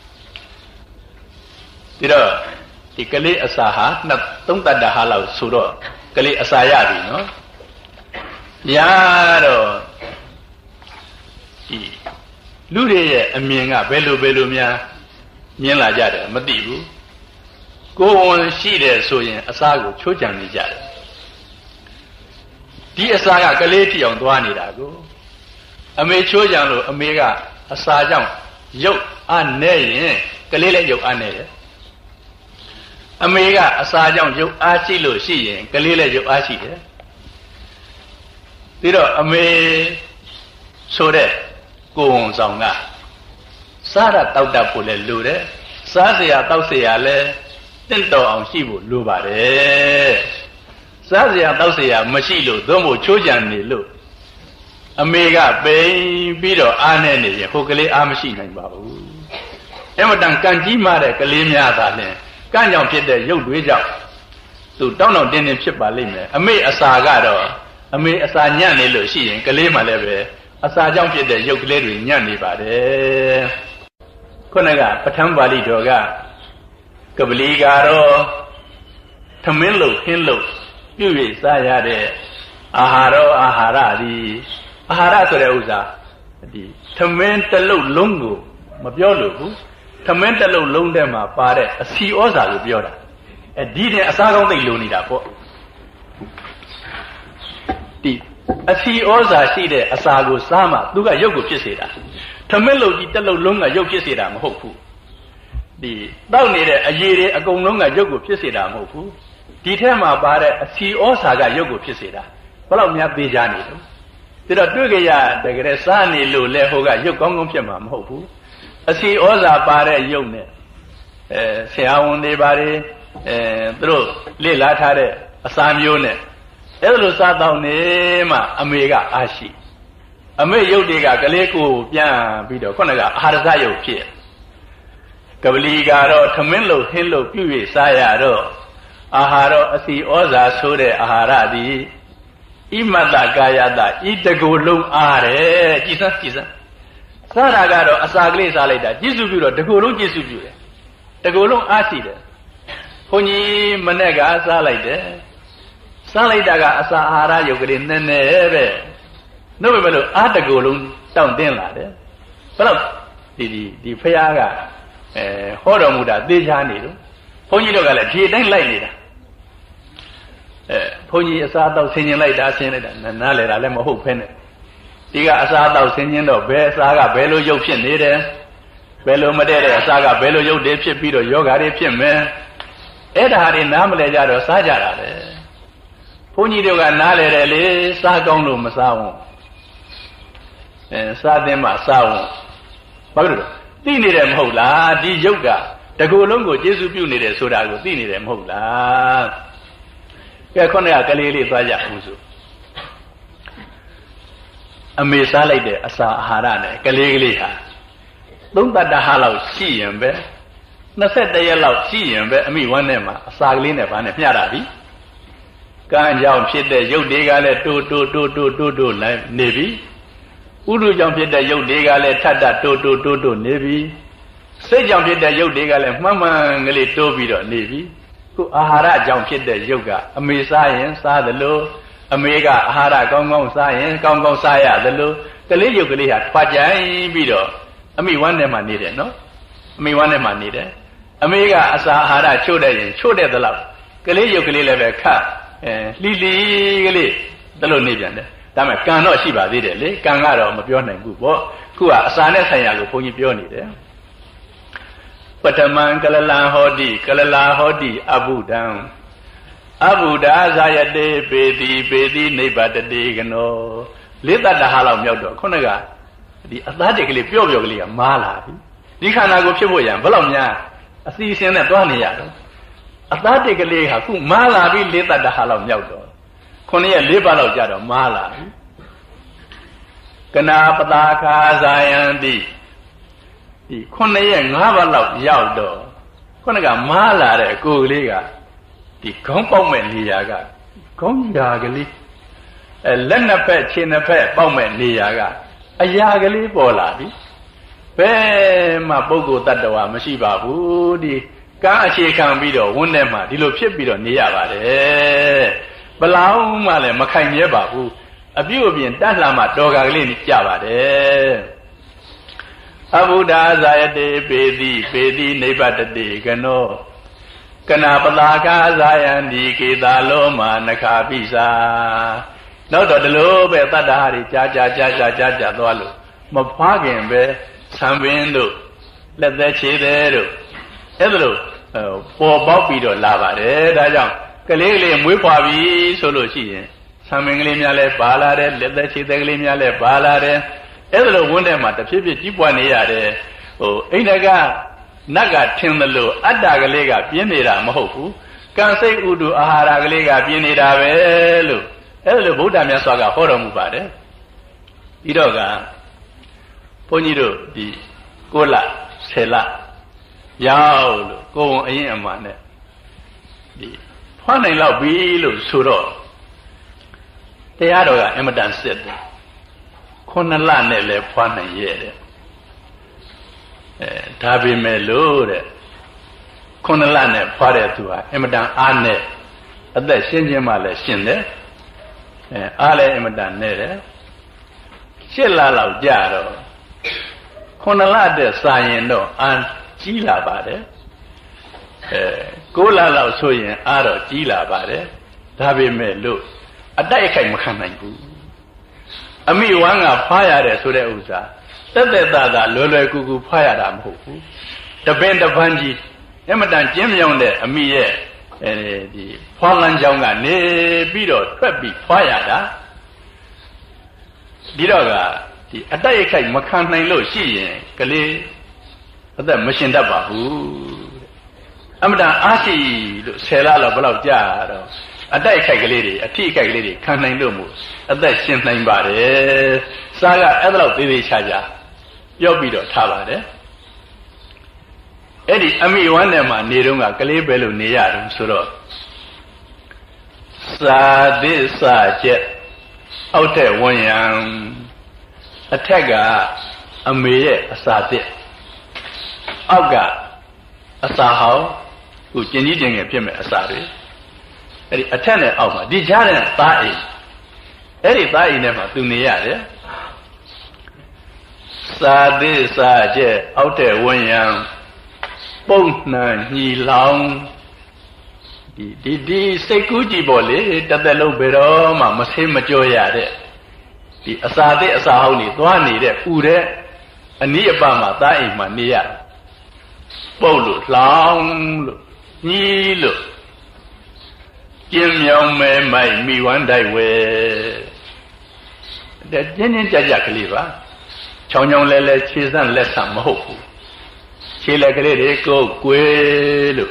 ပြီးတော့ဒီကလေးအစာဟာနှစ်သုံးတတ္တဟာလောက်ဆိုတော့ကလေးအစာရပြီနော်ရတော့ဒီလူတွေရဲ့အမြင်ကဘယ်လိုဘယ်လိုများမြင်လာကြတယ်မသိဘူးကိုယ်ဝန်ရှိတယ်ဆိုရင်အစာကိုချိုးကြံနေကြတယ်ဒီအစာကကလေးထီအောင်သွားနေတာကိုအမေချိုးကြံလို့အမေကအစာကြောင့်ရုပ်အနေရင်ကလေးလည်းရုပ်အနေတယ်အမေကအစာကြောင့်ရုပ်အားရှိလို့ရှိရင်ကလေးလည်းရုပ်အားရှိတယ်ပြီးတော့အမေဆိုတဲ့ကိုယ်ဝန်ဆောင်ကစားရတောက်တတ်ဖို့လည်းလိုတယ်စားเสียတောက်เสียလည်းတင့်တော်အောင်ရှိဖို့လိုပါတယ်စားเสียတောက်เสียမရှိလို့သို့မဟုတ်ချိုးကြံနေလို့အမေကပိန်ပြီးတော့အားနဲ့နေရင်ဟိုကလေးအားမရှိနိုင်ပါဘူးအဲ့မတန်ကံကြီးမာတဲ့ကလေးများသာလျှင်ကံကြောင့်ဖြစ်တဲ့ရုပ်တွေကြောင့်သူတောင်းတောင်းတင်းတင်းဖြစ်ပါလိမ့်မယ်အမေအစာကတော့အမေအစာညံ့နေလို့ရှိရင်ကလေးမှလည်းပဲအစာကြောင့်ဖြစ်တဲ့ရုပ်ကလေးတွေညံ့နေပါတယ်ခုနကပဋ္ဌာန်းပါဠိတော်ကကပလီကတော့သမင်းလို့ခင်းလို့ပြု၍စားရတဲ့အာဟာရောအာဟာရဒီအာဟာရဆိုတဲ့ဥစ္စာဒီသမင်းတစ်လုံးလုံးကိုမပြောလို့ဘူးသမင်းတစ်လုံးလုံးထဲမှာပါတဲ့အစီဩဇာကိုပြောတာအဲဒီတဲ့အစားကောင်းသိလို့နေတာပေါ့ဒီအစီဩဇာရှိတဲ့အစာကိုစားမှသူကရုပ်ကိုဖြစ်စေတာသမင်းလုံးကြီးတစ်လုံးလုံးကရုပ်ဖြစ်စေတာမဟုတ်ဘူးဒီတောက်နေတဲ့အရည်တွေအကုန်လုံးကရုပ်ကိုဖြစ်စေတာမဟုတ်ဘူးဒီထဲမှာပါတဲ့အစီဩဇာကရုပ်ကိုဖြစ်စေတာဘယ်တော့များသေးကြနေလို့ဒါတော့တွေ့ကြရတကယ်စားနေလို့လဲဟိုကရုပ်ကောင်းကောင်းဖြစ်မှာမဟုတ်ဘူးအစီဩဇာပါတဲ့ရုပ်နဲ့အဲဆရာဝန်တွေပါတယ်အဲသူတို့လေ့လာထားတဲ့အစာမျိုးနဲ့အဲ့လိုစားတော့နေမှအမေကအားရှိအမေရုပ်တွေကကလေးကိုပြန်ပြီးတော့ခုနကအာဟာရဇရုပ်ဖြစ်ကပလီကတော့သမင်းလို့ဟင်းလို့ပြု၍စားရတော့အာဟာရအစီဩဇာဆိုတဲ့အာဟာရသည်ဣမတ္တကာယတဤတကူလုံးအားတယ်ကြည်စမ်းကြည်စမ်းစားတာကတော့အစာကလေးစားလိုက်တာကြည်စုပြုတော့တကူလုံးကြည်စုပြုတယ်တကူလုံးအားရှိတယ်ဘုန်းကြီးမနဲ့ကစားလိုက်တယ်စားလိုက်တာကအစာအာဟာရယုတ်ကလေးနည်းနည်းပဲနှုတ်ပဲလို့အားတကူလုံးတောင့်တင်းလာတယ်ဘယ်တော့ဒီဒီဒီဖះကအဲဟောတော်မူတာသိချာနေတော့ဘုန်းကြီးတို့ကလည်းဒီအတိုင်းလိုက်နေတာအဲဘုန်းကြီးအစားအသောက်ဆင်ញင်လိုက်တာဆင်လိုက်တာနားလေတာလည်းမဟုတ်ဖ ೇನೆ ဒီကအစားအသောက်ဆင်ញင်တော့ဘယ်အစားကဘယ်လိုရုပ်ဖြစ်နေတယ်ဘယ်လိုမတည့်တဲ့အစားကဘယ်လိုရုပ်တွေဖြစ်ပြီးတော့ယောဂါတွေဖြစ်မယ်အဲ့ဒါတွေနားမလဲကြတော့စားကြတာပဲဘုန်းကြီးတို့ကနားလေတယ်လေစားကောင်းလို့မစားဘူးအဲစားတဲ့မှစားဘူးဘာလို့လဲသိနေတယ်မဟုတ်လားဒီရုပ်ကတကူလုံးကိုကျေစုပြုနေတယ်ဆိုတာကိုသိနေတယ်မဟုတ်လားကဲခုနကကလေးလေးသွားကြအောင်ဆိုအမေစားလိုက်တဲ့အစာအာဟာရနဲ့ကလေးကလေးဟာသုံးတတဟာလောက်ရှိရင်ပဲနှစ်ဆက်တရက်လောက်ရှိရင်ပဲအမိဝမ်းထဲမှာအစာကလေးနဲ့ဘာနဲ့မျှတာပြီကံကြောင့်ဖြစ်တဲ့ရုပ်တွေကလည်းတိုးတိုးတိုးတိုးတိုးတိုးလိုက်နေပြီဥဒုကြောင့်ဖြစ်တဲ့ရုပ်တွေကလည်းထပ်ထတိုးတိုးတိုးတိုးနေပြီစိတ်ကြောင့်ဖြစ်တဲ့ရုပ်တွေကလည်းမှန်မှန်ကလေးတိုးပြီးတော့နေပြီခုအာဟာရကြောင့်ဖြစ်တဲ့ရုပ်ကအမေစားရင်စားသလိုအမေကအာဟာရကောင်းကောင်းစားရင်ကောင်းကောင်းစားရသလိုကလေးရုပ်ကလေးဟာထွာကြိုင်ပြီးတော့အမိဝမ်းထဲမှာနေတယ်နော်အမိဝမ်းထဲမှာနေတယ်အမေကအစာအာဟာရချို့တဲ့ရင်ချို့တဲ့သလောက်ကလေးရုပ်ကလေးလည်းပဲခတ်အဲလှီလှီကလေးတလို့နေပြန်တယ်ဒါမဲ့ကံတော့ရှိပါသေးတယ်လေကံကတော့မပြောနိုင်ဘူးပေါ့ခုကအစာနဲ့ဆိုင်ရာကိုဘုန်းကြီးပြောနေတယ်ပထမံကလလံဟောတိကလလာဟောတိအဘုဒံအဘုဒ္ဓဇာယတေပေတိပေတိနိဗ္ဗတတိကနောလေးတတ္တဟာလောက်မြောက်တော့ခုနကဒီအသားတက်ကလေးပျော့ပျော့ကလေးကမားလာပြီဒီခန္ဓာကိုဖြစ်ဖို့ရံဘယ်လောက်များအစီအစဉ်နဲ့တွားနေရတော့အသားတက်ကလေးဟာခုမားလာပြီလေးတတ္တဟာလောက်မြောက်တော့ခုနှစ်ရက်လေးပတ်လောက်ကြာတော့မားလာပြီကနာပတာခာဇာယံတိဒီခုနှစ်ရက်ငါးပတ်လောက်ရောက်တော့ခုနကမားလာတဲ့ကိုယ်ကလေးကဒီခေါင်းပေါက်မဲ့နေရာကခေါင်းရာကလေးအဲလက်နှစ်ဖက်ခြေနှစ်ဖက်ပေါက်မဲ့နေရာကအရာကလေးပေါ်လာပြီဘယ်မှပုဂ္ဂိုလ်တ attva မရှိပါဘူးဒီကားအခြေခံပြီးတော့ဝန်းထဲမှာဒီလိုဖြစ်ပြီးတော့နေရပါတယ်ဘလောင်းမှလည်းမခိုင်မြဲပါဘူးအပြုတ်အပြင်တတ်လှမှတော်ကာကလေးကြပါတယ်အဘုဒ္ဓဇာယတေပေတိပေတိနိဗ္ဗတတိကနောကနာပတာကာဇာယံဒီကေတာလောမာနခာပိစာနောက်တော့ဒီလိုပဲတတ္တဟာတွေကြာကြာကြာကြာကြာကြာသွားလို့မဖွားခင်ပဲဆံပင်တို့လက်သက်ခြေသေးတို့အဲ့ဒါလို့ပေါ်ပေါက်ပြီးတော့လာပါတယ်ဒါကြောင့်ကလေးကလေးမွေးဖွားပြီဆိုလို့ရှိရင်ဆံပင်ကလေးများလည်းပါလာတယ်လက်သက်ခြေသေးကလေးများလည်းပါလာတယ်အဲ့ဒါလို့ဝန်းထဲမှာတဖြည်းဖြည်းကြီးပွားနေရတယ်ဟိုအိန္ဒကနတ်ကထင်တယ်လို့အတ္တကလေးကပြင်းနေတာမဟုတ်ဘူးကံစိတ်ဥဒုအာဟာရကလေးကပြင်းနေတာပဲလို့အဲ့ဒါလို့ဗုဒ္ဓမြတ်စွာကဟောတော်မူပါတယ်ပြီးတော့ကဘုန်းကြီးတို့ဒီကိုလဆယ်လရောက်လို့ကိုယ်ဝန်အရင်အမှန်နဲ့ဒီဖွားနိုင်လောက်ပြီလို့ဆိုတော့တရားတော်ကအမတန်စစ်တယ်ခုနှစ်လနဲ့လည်းဖွားနိုင်ရဲ့တဲ့အဲဒါပေမဲ့လို့တဲ့ခုနှစ်လနဲ့ဖွားတဲ့သူဟာအမတန်အားနဲ့အသက်ရှင်းချင်းမှလည်းရှင်းတယ်အဲအားလည်းအမတန်နဲ့တယ်ရှစ်လလောက်ကြာတော့ခုနှစ်လတည်းစာရင်တော့အာကြီးလာပါတယ်အဲကိုးလလောက်ဆိုရင်အားတော့ကြီးလာပါတယ်ဒါပေမဲ့လို့အတိုက်အခိုက်မခံနိုင်ဘူးအမိဝမ်းကဖားရတယ်ဆိုတဲ့ဥစ္စာတက်တက်တာတာလွယ်လွယ်ကူကူဖားရတာမဟုတ်ဘူးတပင်တပန်းကြီးအမတန်ကျင်းမြောင်းတဲ့အမိရဲ့အဲဒီဖွားလန်းကြောင်းကနေပြီးတော့ထွက်ပြီးဖွားရတာပြီးတော့ကဒီအတိုက်အခိုက်မခံနိုင်လို့ရှိရင်ကလေးအသက်မရှင်တတ်ပါဘူးအမတန်အားရှိလို့ဆယ်လလောက်ဘယ်လောက်ကြာတော့အတိုက်အခိုက်ကလေးတွေအထိအခိုက်ကလေးတွေခံနိုင်လို့မို့အသက်ရှင်နိုင်ပါတယ်စားကအဲ့ဒါလောက်သေးသေးချာချာပြောပြီးတော့ထားပါတယ်အဲ့ဒီအမိဝမ်းထဲမှာနေတော့ကကလေးပဲလို့နေရတယ်ဆိုတော့စာသစ္စာချက်အောက်တဲ့ဝန်ရံအထက်ကအမေရဲ့အစာသစ်အောက်ကအစာဟောင်းကိုကျင်ကြီးတင်ငယ်ဖြစ်မဲ့အစာတွေအဲ့ဒီအထက်နဲ့အောက်မှာဒီကြားတဲ့သားအိမ်အဲ့ဒီသားအိမ်ထဲမှာသူနေရတယ်စာသစ္စာချက်အောက်တဲ့ဝန်ရံပုံနှံညီလောင်ဒီဒီဒီစိတ်ကူးကြည့်ပေါ့လေတသက်လုံးဘယ်တော့မှမဆေးမကြောရတဲ့ဒီအစာသစ်အစာဟောင်းနေသွားနေတဲ့ဥတဲ့အနိအပမှာသားအိမ်မှာနေရပုတ်လို့လောင်လို့ညီးလို့ကျင်းမြောင်းမဲမိုက်မိဝမ်းတိုက်ဝဲတဲ့ကျင်းချင်းကြကြကလေးပါချောင်းချောင်းလဲလဲခြေစမ်းလက်ဆံမဟုတ်ဘူးခြေလက်ကလေးတွေကိုကွေးလို့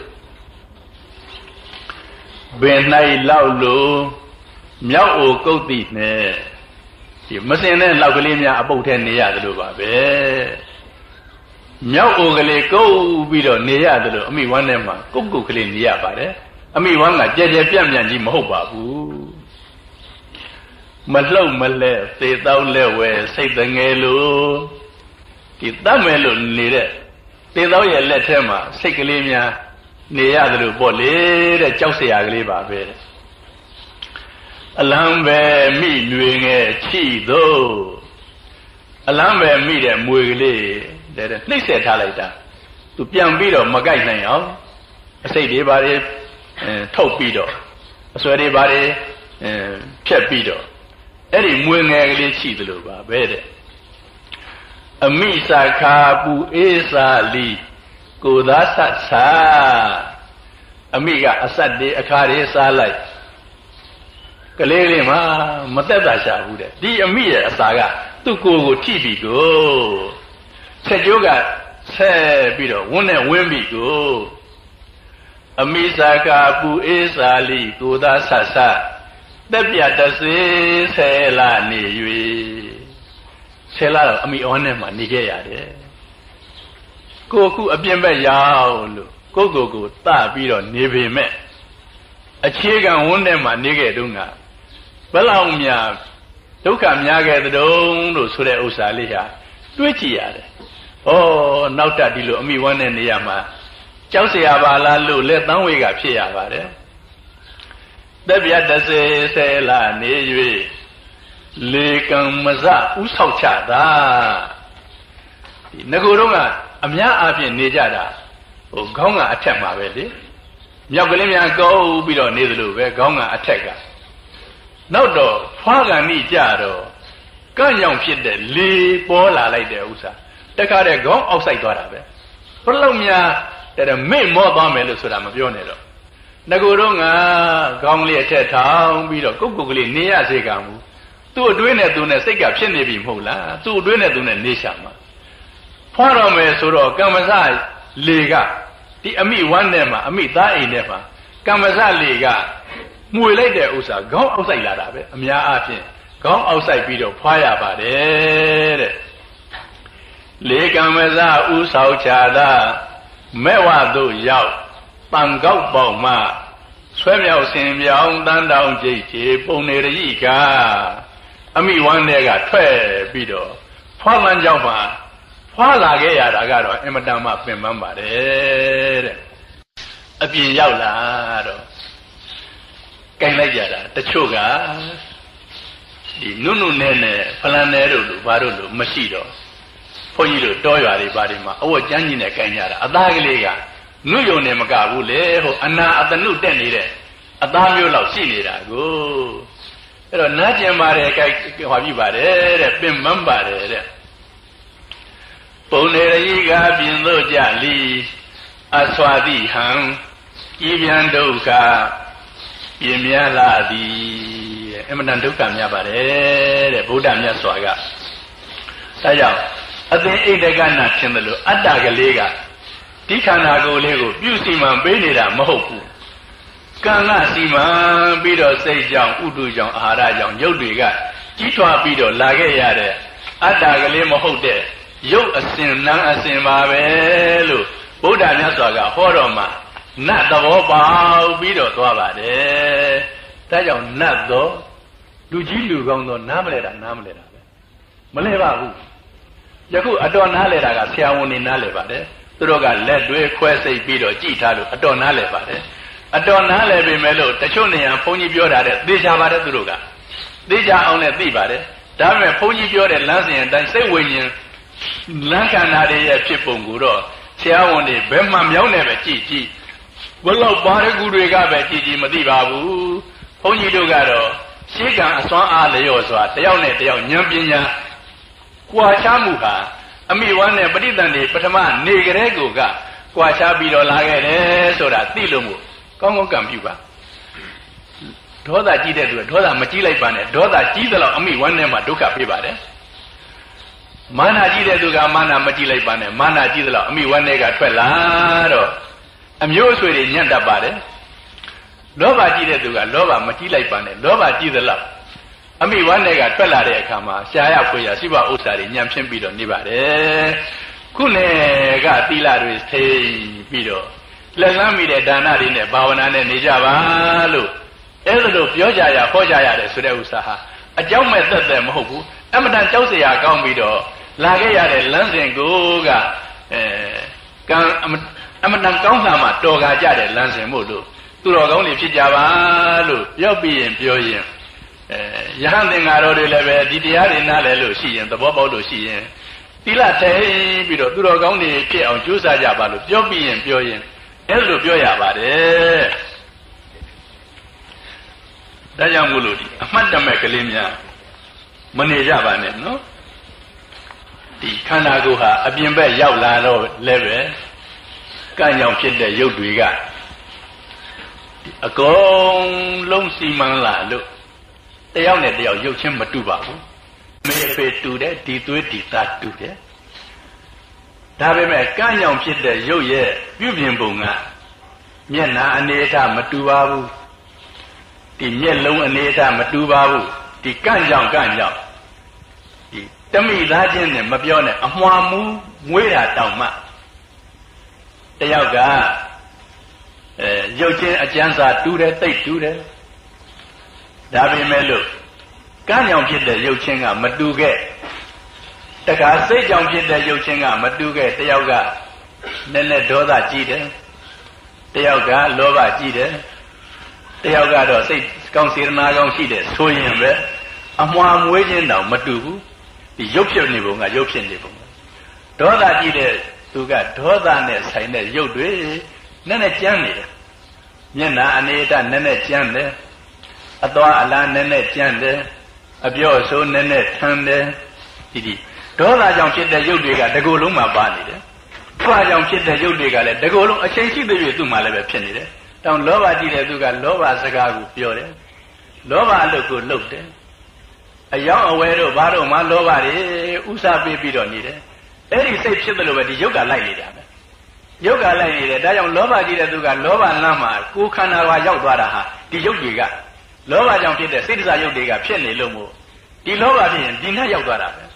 ဘယ်၌လောက်လို့မြောက်အိုကုတ်တိနဲ့ဒီမစင်တဲ့လောက်ကလေးများအပုတ်ထဲနေရတယ်လို့ပါပဲမြောက်အိုကလေးကုတ်ပြီးတော့နေရတယ်လို့အမိဝမ်းထဲမှာကုတ်ကုတ်ကလေးနေရပါတယ်အမိဝမ်းကကြဲကြဲပြန့်ပြန့်ကြီးမဟုတ်ပါဘူးမလှုပ်မလဲသေတောက်လဲဝဲစိတ်တငယ်လို့ဒီတတ်မယ်လို့နေတဲ့သေတောက်ရဲ့လက်ထဲမှာစိတ်ကလေးများနေရတယ်လို့ပေါ့လေတဲ့ကြောက်เสียကလေးပါပဲအလံပဲမိຫນွေငယ်ချိသောအလံပဲမိတဲ့မွေကလေးတဲ့နှိမ့်ဆက်ထားလိုက်တာသူပြန်ပြီးတော့မကြိုက်နိုင်အောင်အစိတ်တွေပါလေထုတ်ပြီးတော့အစွဲတွေပါလေဖြက်ပြီးတော့အဲ့ဒီမွေငယ်ကလေးချိသလိုပါပဲတဲ့အမိစာခာပူအေးစာလီကိုသာဆတ်စာအမိကအဆက်တွေအခါတွေစားလိုက်ကလေးလေးမှမသက်သာရှာဘူးတဲ့ဒီအမိရဲ့အစာကသူ့ကိုယ်ကိုထိပြီးကိုဆက်ကြိုးကဆက်ပြီးတော့ဝန်းနဲ့ဝင်းပြီးကိုအမိစာကပူအေးစာလီကိုသာဆတ်စာတက်ပြတစေဆဲလာနေ၍ဆဲလာတော့အမိအောနဲ့မှနေခဲ့ရတယ်ကိုခုအပြင်ဘက်ရောက်လို့ကိုကိုကိုတပြီးတော့နေပေမဲ့အခြေခံဝန်းထဲမှာနေခဲ့တုန်းကဘယ်လောက်များဒုက္ခများခဲ့တဲ့တုန်းလို့ဆိုတဲ့ဥစ္စာလေးဟာတွေးကြည့်ရတယ်။ဩနောက်တဒီလိုအမိဝမ်းနဲ့နေရမှာကြောက်เสียပါလားလို့လက်သန်းဝေကဖြစ်ရပါတယ်။တက်ပြတ်တစေဆဲလာနေ၍လေကံမစဥဆောက်ချတာငကိုတော့ကအများအားဖြင့်နေကြတာဟိုခေါင်းကအထက်မှာပဲလေမြောက်ကလေးများကောက်ပြီးတော့နေသလိုပဲခေါင်းကအထက်ကနောက်တော့ဖွားကန်ဤကြတော့ကန့်ကြောင်ဖြစ်တဲ့လေပေါ်လာလိုက်တဲ့ဥစ္စာတခါတည်းခေါင်းအောက်ဆိုင်သွားတာပဲဘယ်လောက်များတဲ့မေ့မောသွားမယ်လို့ဆိုတာမပြောနဲ့တော့ငကိုတော့ကခေါင်းလေးအထက်ထောင်ပြီးတော့ကုတ်ကုတ်ကလေးနေရစေကမူသူ့အတွင်းနဲ့သူနဲ့စိတ်ကဖြစ်နေပြီမဟုတ်လားသူ့အတွင်းနဲ့သူနဲ့နေရှာမှာဖွားတော့မယ်ဆိုတော့ကမ္မစလေကဒီအမိဝမ်းနဲ့မှာအမိသားအိမ်နဲ့မှာကမ္မစလေကမှွေလိုက်တဲ့ဥစ္စာခေါင်းအောက်ဆိုင်လာတာပဲအများအားဖြင့်ခေါင်းအောက်ဆိုင်ပြီးတော့ဖွားရပါတယ်တဲ့လေကမ္မစဥဆောက်ချတာမဲ့ဝတို့ရောက်တန်ကောက်ပေါက်မှဆွဲမြောက်ဆင်ပြောင်းတန်းတောင်ကြိတ်ချေပုံနေရိကအမိဝမ်းနဲ့ကထွက်ပြီးတော့ဖွားလန်းကြောက်မှာဖွားလာခဲ့ရတာကတော့အင်မတန်မှပင်ပန်းပါတယ်တဲ့အပြင်ရောက်လာတော့ကင်လိုက်ကြတာတချို့ကဒီနုနုနဲ့နဲ့ဖလန်နဲ့တို့လိုဘာတို့လိုမရှိတော့ဘုန်းကြီးတို့တောရွာတွေဘာတွေမှာအဝတ်ကျန်းကြီးနဲ့ကင်ကြတာအသားကလေးကနုယုံနေမကဘူးလေဟိုအနာအတနုတက်နေတဲ့အသားမျိုးလောက်ရှိနေတာကိုအဲ့တော့နားကျင်ပါတယ်ကြိုက်ဟောပြပါတယ်တဲ့ပင်ပန်းပါတယ်တဲ့ပုံနေရိကပြင်သို့ကြလီအဆွာတိဟံဤပြန်ဒုက္ခပြင်များလာသည်တဲ့အမှန်တန်ဒုက္ခများပါတယ်တဲ့ဗုဒ္ဓမြတ်စွာကဒါကြောင့်အသင်ဣဒကနာထင်တယ်လို့အတ္တကလေးကဒီခန္ဓာကိုယ်လေးကိုပြုစီမံပေးနေတာမဟုတ်ဘူးကံကစီမံပြီးတော့စိတ်ကြောင့်ဥဒုကြောင့်အာဟာရကြောင့်ရုပ်တွေကကြီးထွားပြီးတော့လာခဲ့ရတဲ့အတ္တကလေးမဟုတ်တဲ့ရုပ်အစဉ်နံအစဉ်ပါပဲလို့ဗုဒ္ဓမြတ်စွာကဟောတော်မှာနတ်သဘောပေါက်ပြီးတော့သွားပါတယ်ဒါကြောင့်နတ်သောလူကြီးလူကောင်းသောနားမလဲတာနားမလဲတာပဲမလဲပါဘူးယခုအတော်နားလဲတာကဆရာဝန်တွေနားလဲပါတယ်သူတို့ကလက်တွေခွဲစိတ်ပြီးတော့ကြည်ထားလို့အတော်နားလဲပါတယ်အတော်နားလဲပေမဲ့လို့တချို့နေရာဘုန်းကြီးပြောတာတဲ့သိကြပါတယ်သူတို့ကသိကြအောင်လည်းသိပါတယ်ဒါပေမဲ့ဘုန်းကြီးပြောတဲ့လမ်းစဉ်အတိုင်းစိတ်ဝိညာဉ်လမ်းခန္ဓာတွေရဲ့ဖြစ်ပုံကိုတော့ဆရာဝန်တွေဘယ်မှမြောင်းနေပဲကြည်ကြည်ဘလို့ပါရဂုတွေကပဲကြည်ကြည်မသိပါဘူးဘုန်းကြီးတို့ကတော့ရှေးကံအစွမ်းအားလျော့စွာတယောက်နဲ့တယောက်ဉာဏ်ပညာကွာခြားမှုဟာအမိဝမ်းနဲ့ပဋိသန္ဓေပထမနေကြတဲ့ကိုကကွာခြားပြီးတော့လာခဲ့တယ်ဆိုတာသိလို့မို့ကောင်းကောင်းကံပြုပါဒေါသကြီးတဲ့သူကဒေါသမကြီးလိုက်ပါနဲ့ဒေါသကြီးသလောက်အမိဝမ်းနဲ့မှဒုက္ခပေးပါတယ်မာနကြီးတဲ့သူကမာနမကြီးလိုက်ပါနဲ့မာနကြီးသလောက်အမိဝမ်းနဲ့ကထွက်လာတော့အမျိုးအဆွေတွေညံ့တတ်ပါတယ်လောဘကြီးတဲ့သူကလောဘမကြီးလိုက်ပါနဲ့လောဘကြီးသလောက်အမိဝမ်းတွေကထွက်လာတဲ့အခါမှာရှားရဖွေရစိဘဥစ္စာတွေညံ့ဖြင်းပြီးတော့နေပါတယ်ခုနဲ့ကသီလတွေသိပြီးတော့လက်လန်းမိတဲ့ဒါနတွေနဲ့ဘာဝနာနဲ့နေကြပါလို့အဲ့ဒါလို့ပြောကြရဟောကြရတယ်ဆိုတဲ့ဥစ္စာဟာအကြောင်းမဲ့သက်သက်မဟုတ်ဘူးအမှန်တန်ကြောက်စရာကောင်းပြီးတော့လာခဲ့ရတဲ့လမ်းစဉ်ကိုကအဲကံအမှန်တန်ကောင်းတာမှတော်ကားကြတဲ့လမ်းစဉ်မို့လို့သူတော်ကောင်းတွေဖြစ်ကြပါလို့ပြောပြီးရင်ပြောရင်အဲယဟန်သင်္ဃာတော်တွေလည်းပဲဒီတရားတွေနားလည်လို့ရှိရင်သဘောပေါက်လို့ရှိရင်သီလထိန်ပြီးတော့သူတော်ကောင်းတွေဖြစ်အောင်ကြိုးစားကြပါလို့ပြောပြီးရင်ပြောရင်အဲ့လိုပြောရပါတယ်ဒါကြောင့်မို့လို့ဒီအမှတ်တမဲ့ကလေးများမနေကြပါနဲ့နော်ဒီခန္ဓာကိုယ်ဟာအပြင်ဘက်ရောက်လာတော့လည်းပဲကံကြောင့်ဖြစ်တဲ့ရုပ်တွေကအကုန်လုံးစီမံလာလို့တယောက်နဲ့တယောက်ရုပ်ချင်းမတူပါဘူးမေဖေတူတယ်ဒီသွေးဒီသားတူတယ်ဒါပေမဲ့ကံကြောင့်ဖြစ်တဲ့ရုပ်ရဲ့ပြုပြင်ပုံကမျက်နှာအနေအထားမတူပါဘူးဒီမျက်လုံးအနေအထားမတူပါဘူးဒီကံကြောင့်ကံကြောင့်ဒီတမိသားချင်းနဲ့မပြောနဲ့အမွှာမူးမွေးတာတောင်မှတယောက်ကအဲရုပ်ချင်းအကျဉ်းစာတူတယ်တိတ်တူတယ်ဒါပေမဲ့လို့ကံကြောင့်ဖြစ်တဲ့ရုပ်ချင်းကမတူခဲ့တခါစိတ်ကြောင့်ဖြစ်တဲ့ရုပ်ချင်းကမတူခဲ့တယောက်ကနည်းနည်းဒေါသကြီးတယ်တယောက်ကလောဘကြီးတယ်တယောက်ကတော့စိတ်ကောင်းစေတနာကောင်းရှိတယ်ဆိုရင်ပဲအမွှာမွေးခြင်းတောင်မတူဘူးဒီရုပ်ဖြစ်နေပုံကရုပ်ဖြစ်နေပုံဒေါသကြီးတဲ့သူကဒေါသနဲ့ဆိုင်တဲ့ရုပ်တွေနည်းနည်းကြမ်းနေတယ်မျက်နှာအနေအထားနည်းနည်းကြမ်းတယ်အသွားအလားနည်းနည်းကြမ်းတယ်အပြော့ဆိုးနည်းနည်းထမ်းတယ်ဒီဒီဒေါသကြောင့်ဖြစ်တဲ့ရုပ်တွေကတကူလုံးမှာပါနေတယ်။ဘာကြောင့်ဖြစ်တဲ့ရုပ်တွေကလည်းတကူလုံးအချိန်ရှိတဲ့ပြည့်သူ့မှာလည်းပဲဖြစ်နေတယ်။တောင်လောဘကြည့်တဲ့သူကလောဘစကားကိုပြောတယ်။လောဘအလုပ်ကိုလုပ်တယ်။အယောင်အဝဲတို့ဘာတို့မှလောဘတွေဥစားပေးပြီးတော့နေတယ်။အဲ့ဒီစိတ်ဖြစ်တယ်လို့ပဲဒီရုပ်ကလိုက်နေတာပဲ။ရုပ်ကလိုက်နေတယ်ဒါကြောင့်လောဘကြည့်တဲ့သူကလောဘလမ်းမှာကိုယ်ခန္ဓာကရောက်သွားတာဟာဒီရုပ်တွေကလောဘကြောင့်ဖြစ်တဲ့စိတ်တစားရုပ်တွေကဖြစ်နေလို့မို့ဒီလောဘဖြစ်ရင်ဒီနဲ့ရောက်သွားတာပဲ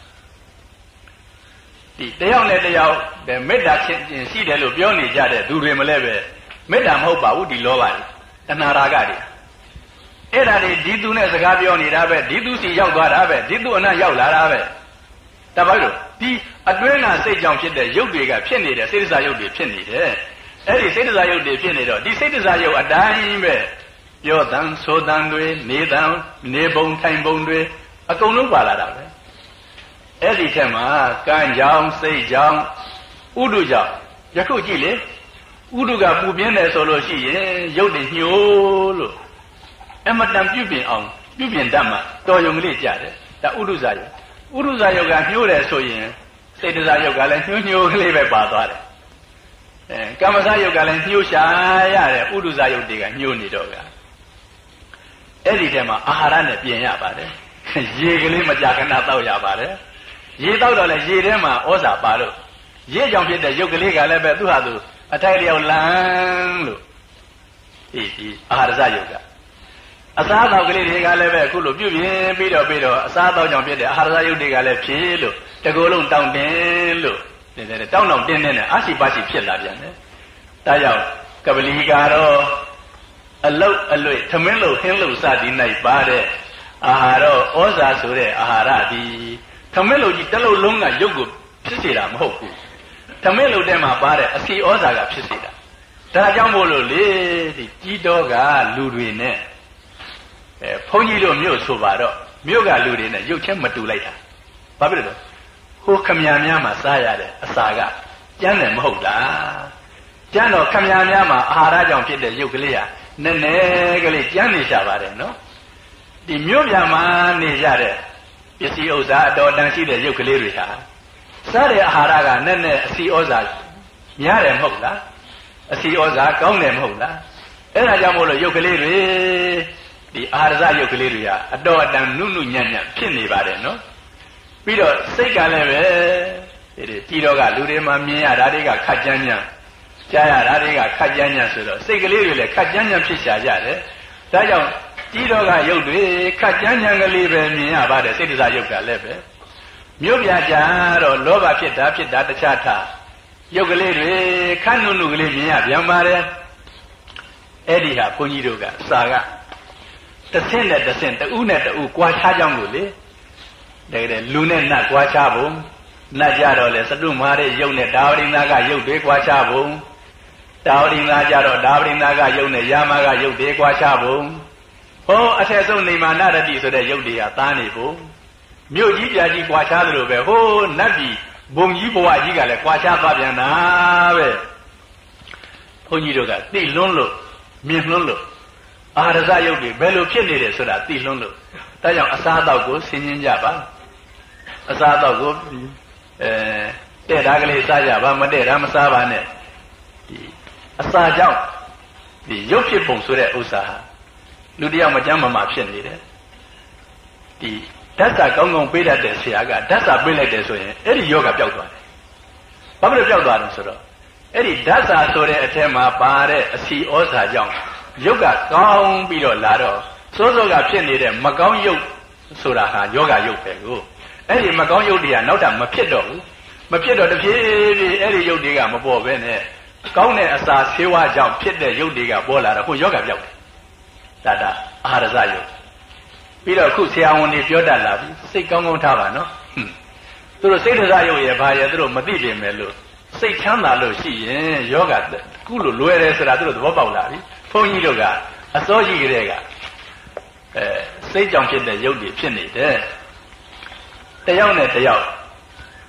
ဒီတယောက်နဲ့တယောက်မေတ္တာချင်းရှိတယ်လို့ပြောနေကြတဲ့သူတွေမလဲပဲမေတ္တာမဟုတ်ပါဘူးဒီလောဘတွေတဏှာရာဂတွေအဲ့ဒါတွေဒီသူနဲ့စကားပြောနေတာပဲဒီသူစီရောက်သွားတာပဲဒီသူအနတ်ရောက်လာတာပဲတပတ်လို့ဒီအတွင်းကစိတ်ကြောင့်ဖြစ်တဲ့ရုပ်တွေကဖြစ်နေတယ်စိတ်တစားရုပ်တွေဖြစ်နေတယ်အဲ့ဒီစိတ်တစားရုပ်တွေဖြစ်နေတော့ဒီစိတ်တစားရုပ်အတိုင်းပဲပြောတန်ဆိုတန်တွေနေတန်နေပုံထိုင်ပုံတွေအကုန်လုံးပါလာတာပဲအဲ့ဒီထက်မှာကံကြောင့်စိတ်ကြောင့်ဥဒုကြောင့်ယခုကြည့်လေဥဒုကပူပြင်းတယ်ဆိုလို့ရှိရင်ရုပ်တွေညှိုးလို့အမတန်ပြုပြင်အောင်ပြုပြင်တတ်မှတော်ယုံကလေးကြတယ်ဒါဥဒုဇာယုဥဒုဇာယုကညှိုးတယ်ဆိုရင်စိတ်တစားယုကလည်းညှိုးညှိုးကလေးပဲပါသွားတယ်အဲကမ္မဇာယုကလည်းညှိုးရှာရတယ်ဥဒုဇာယုတွေကညှိုးနေတော့ကအဲ့ဒီထဲမှာအာဟာရနဲ့ပြင်ရပါတယ်ရေကလေးမကြာခဏတောက်ရပါတယ်ရေတောက်တော့လေရေထဲမှာဩဇာပါလို့ရေကြောင့်ဖြစ်တဲ့ရုပ်ကလေးကလည်းပဲသူ့ဟာသူအထိုက်လျောက်လန်းလို့ဒီဒီအာဟာရဇယုကအစားအသောက်ကလေးတွေကလည်းပဲအခုလိုပြုပြင်ပြီးတော့ပြီးတော့အစားအသောက်ကြောင့်ဖြစ်တဲ့အာဟာရဇယုတွေကလည်းဖြည့်လို့တကူလုံးတောင်းတင်လို့တဲ့တဲ့တောင်းတောင်းတင်းတင်းနဲ့အာရှိပါရှိဖြစ်လာပြန်တယ်ဒါကြောင့်ကပလီကတော့အလုတ်အလွတ်ထမင်းလို့ဟင်းလို့စသည်၌ပါတဲ့အာဟာရဩဇာဆိုတဲ့အာဟာရဒီထမင်းလို့ကြီးတစ်လုံးလုံးကရုပ်ကိုဖြစ်စေတာမဟုတ်ဘူးထမင်းလို့ထဲမှာပါတဲ့အစီဩဇာကဖြစ်စေတာဒါကြောင့်မို့လို့လေဒီကြီးတော်ကလူတွေနဲ့အဲဘုန်းကြီးတို့မြို့ဆိုပါတော့မြို့ကလူတွေနဲ့ရုပ်ချင်းမတူလိုက်တာဘာဖြစ်လို့လဲဟိုခမညာများမှာစားရတဲ့အစာကကျန်းတယ်မဟုတ်လားကျန်းတော့ခမညာများမှာအာဟာရကြောင့်ဖြစ်တဲ့ရုပ်ကလေးဟာနည်းနည်းကလေးကျန်းနေကြပါတယ်နော်ဒီမြို့ပြမှာနေကြတဲ့ပစ္စည်းဥစ္စာအတော်တန်ရှိတဲ့ရုပ်ကလေးတွေဟာစားတဲ့အာဟာရကနည်းနည်းအစီဩဇာများတယ်မဟုတ်လားအစီဩဇာကောင်းတယ်မဟုတ်လားအဲ့ဒါကြောင့်မို့လို့ရုပ်ကလေးတွေဒီအာဟာရရုပ်ကလေးတွေကအတော်အတန်နုနုညံ့ညံ့ဖြစ်နေပါတယ်နော်ပြီးတော့စိတ်ကလည်းပဲဒီတီတော်ကလူတွေမှာမြင်ရတာတွေကခက်ကြမ်းကြမ်းကြားရတာတွေကခက်ကြမ်းကြမ်းဆိုတော့စိတ်ကလေးတွေလည်းခက်ကြမ်းကြမ်းဖြစ်ရှာကြတယ်ဒါကြောင့်တီတော်ကရုပ်တွေခက်ကြမ်းကြမ်းကလေးပဲမြင်ရပါတယ်စိတ်တစားရုပ်ကလည်းပဲမြို့ပြကြတော့လောဘဖြစ်တာဖြစ်တာတခြားထားရုပ်ကလေးတွေခက်နုနုကလေးမြင်ရပြန်ပါတယ်အဲ့ဒီဟာဘုန်းကြီးတို့ကစာကတစ်ဆင့်နဲ့တစ်ဆင့်တူးနဲ့တူးကွာခြားကြောင်းလို့လေတကယ်လူနဲ့နတ်ကွာခြားပုံနတ်ကြတော့လေစတုမာတဲ့ရုပ်နဲ့ဒါဝရိနာကရုပ်တွေကွာခြားပုံဒါဝရိနာကြတော့ဒါဝရိနာကရုပ်နဲ့ယာမကရုပ်တွေကွာခြားပုံဟောအထက်ဆုံးနေမာနရတိဆိုတဲ့ရုပ်တွေကသားနေပုံမြို့ကြီးပြကြီးကွာခြားသလိုပဲဟိုးနတ်ပြည်ဘုံကြီးဘဝကြီးကလည်းကွာခြားသွားပြန်တာပဲဘုန်းကြီးတို့ကသိလွန်းလို့မြင်လွန်းလို့အာရဇရုပ်တွေဘယ်လိုဖြစ်နေတယ်ဆိုတာသိလွန်းလို့ဒါကြောင့်အစားအသောက်ကိုဆင်ခြင်ကြပါအစားအသောက်ကိုအဲတဲ့တာကလေးစားကြပါမတဲ့တာမစားပါနဲ့ဒီအစာကြောင့်ဒီရုပ်ဖြစ်ပုံဆိုတဲ့ဥစ္စာဟာလူတယောက်မကြမ်းမမာဖြစ်နေတယ်ဒီဓာတ်စာကောင်းကောင်းပေးတတ်တဲ့ဆရာကဓာတ်စာပေးလိုက်တယ်ဆိုရင်အဲ့ဒီယောဂပျောက်သွားတယ်ဘာဖြစ်လို့ပျောက်သွားတယ်ဆိုတော့အဲ့ဒီဓာတ်စာဆိုတဲ့အထက်မှာပါတဲ့အစီဩဇာကြောင့်ရုပ်ကကောင်းပြီးတော့လာတော့စိုးစိုးကဖြစ်နေတဲ့မကောင်းရုပ်ဆိုတာဟာယောဂရုပ်ပဲကိုအဲ့ဒီမကောင်းရုပ်တွေကနောက်တာမဖြစ်တော့ဘူးမဖြစ်တော့တဖြည်းဖြည်းအဲ့ဒီရုပ်တွေကမပေါ်ဘဲနဲ့ကောင်းတဲ့အစာဆေးဝါးကြောင့်ဖြစ်တဲ့ရုပ်တွေကပေါ်လာတော့ကိုယောဂပြောက်တယ်ဒါတာအာဟာရဇယုတ်ပြီးတော့ခုဆရာဝန်တွေပြောတတ်လာပြီစိတ်ကောင်းကောင်းထားပါနော်သူတို့စိတ်တစားရုပ်ရဲ့ဘာရဲ့သူတို့မသိပြင်မယ်လို့စိတ်ချမ်းသာလို့ရှိရင်ယောဂခုလိုလွယ်တယ်ဆိုတာသူတို့သဘောပေါက်လာပြီဘုန်းကြီးတို့ကအစောကြီးကလေးကအဲစိတ်ကြောင့်ဖြစ်တဲ့ရုပ်တွေဖြစ်နေတယ်တယောက်နဲ့တယောက်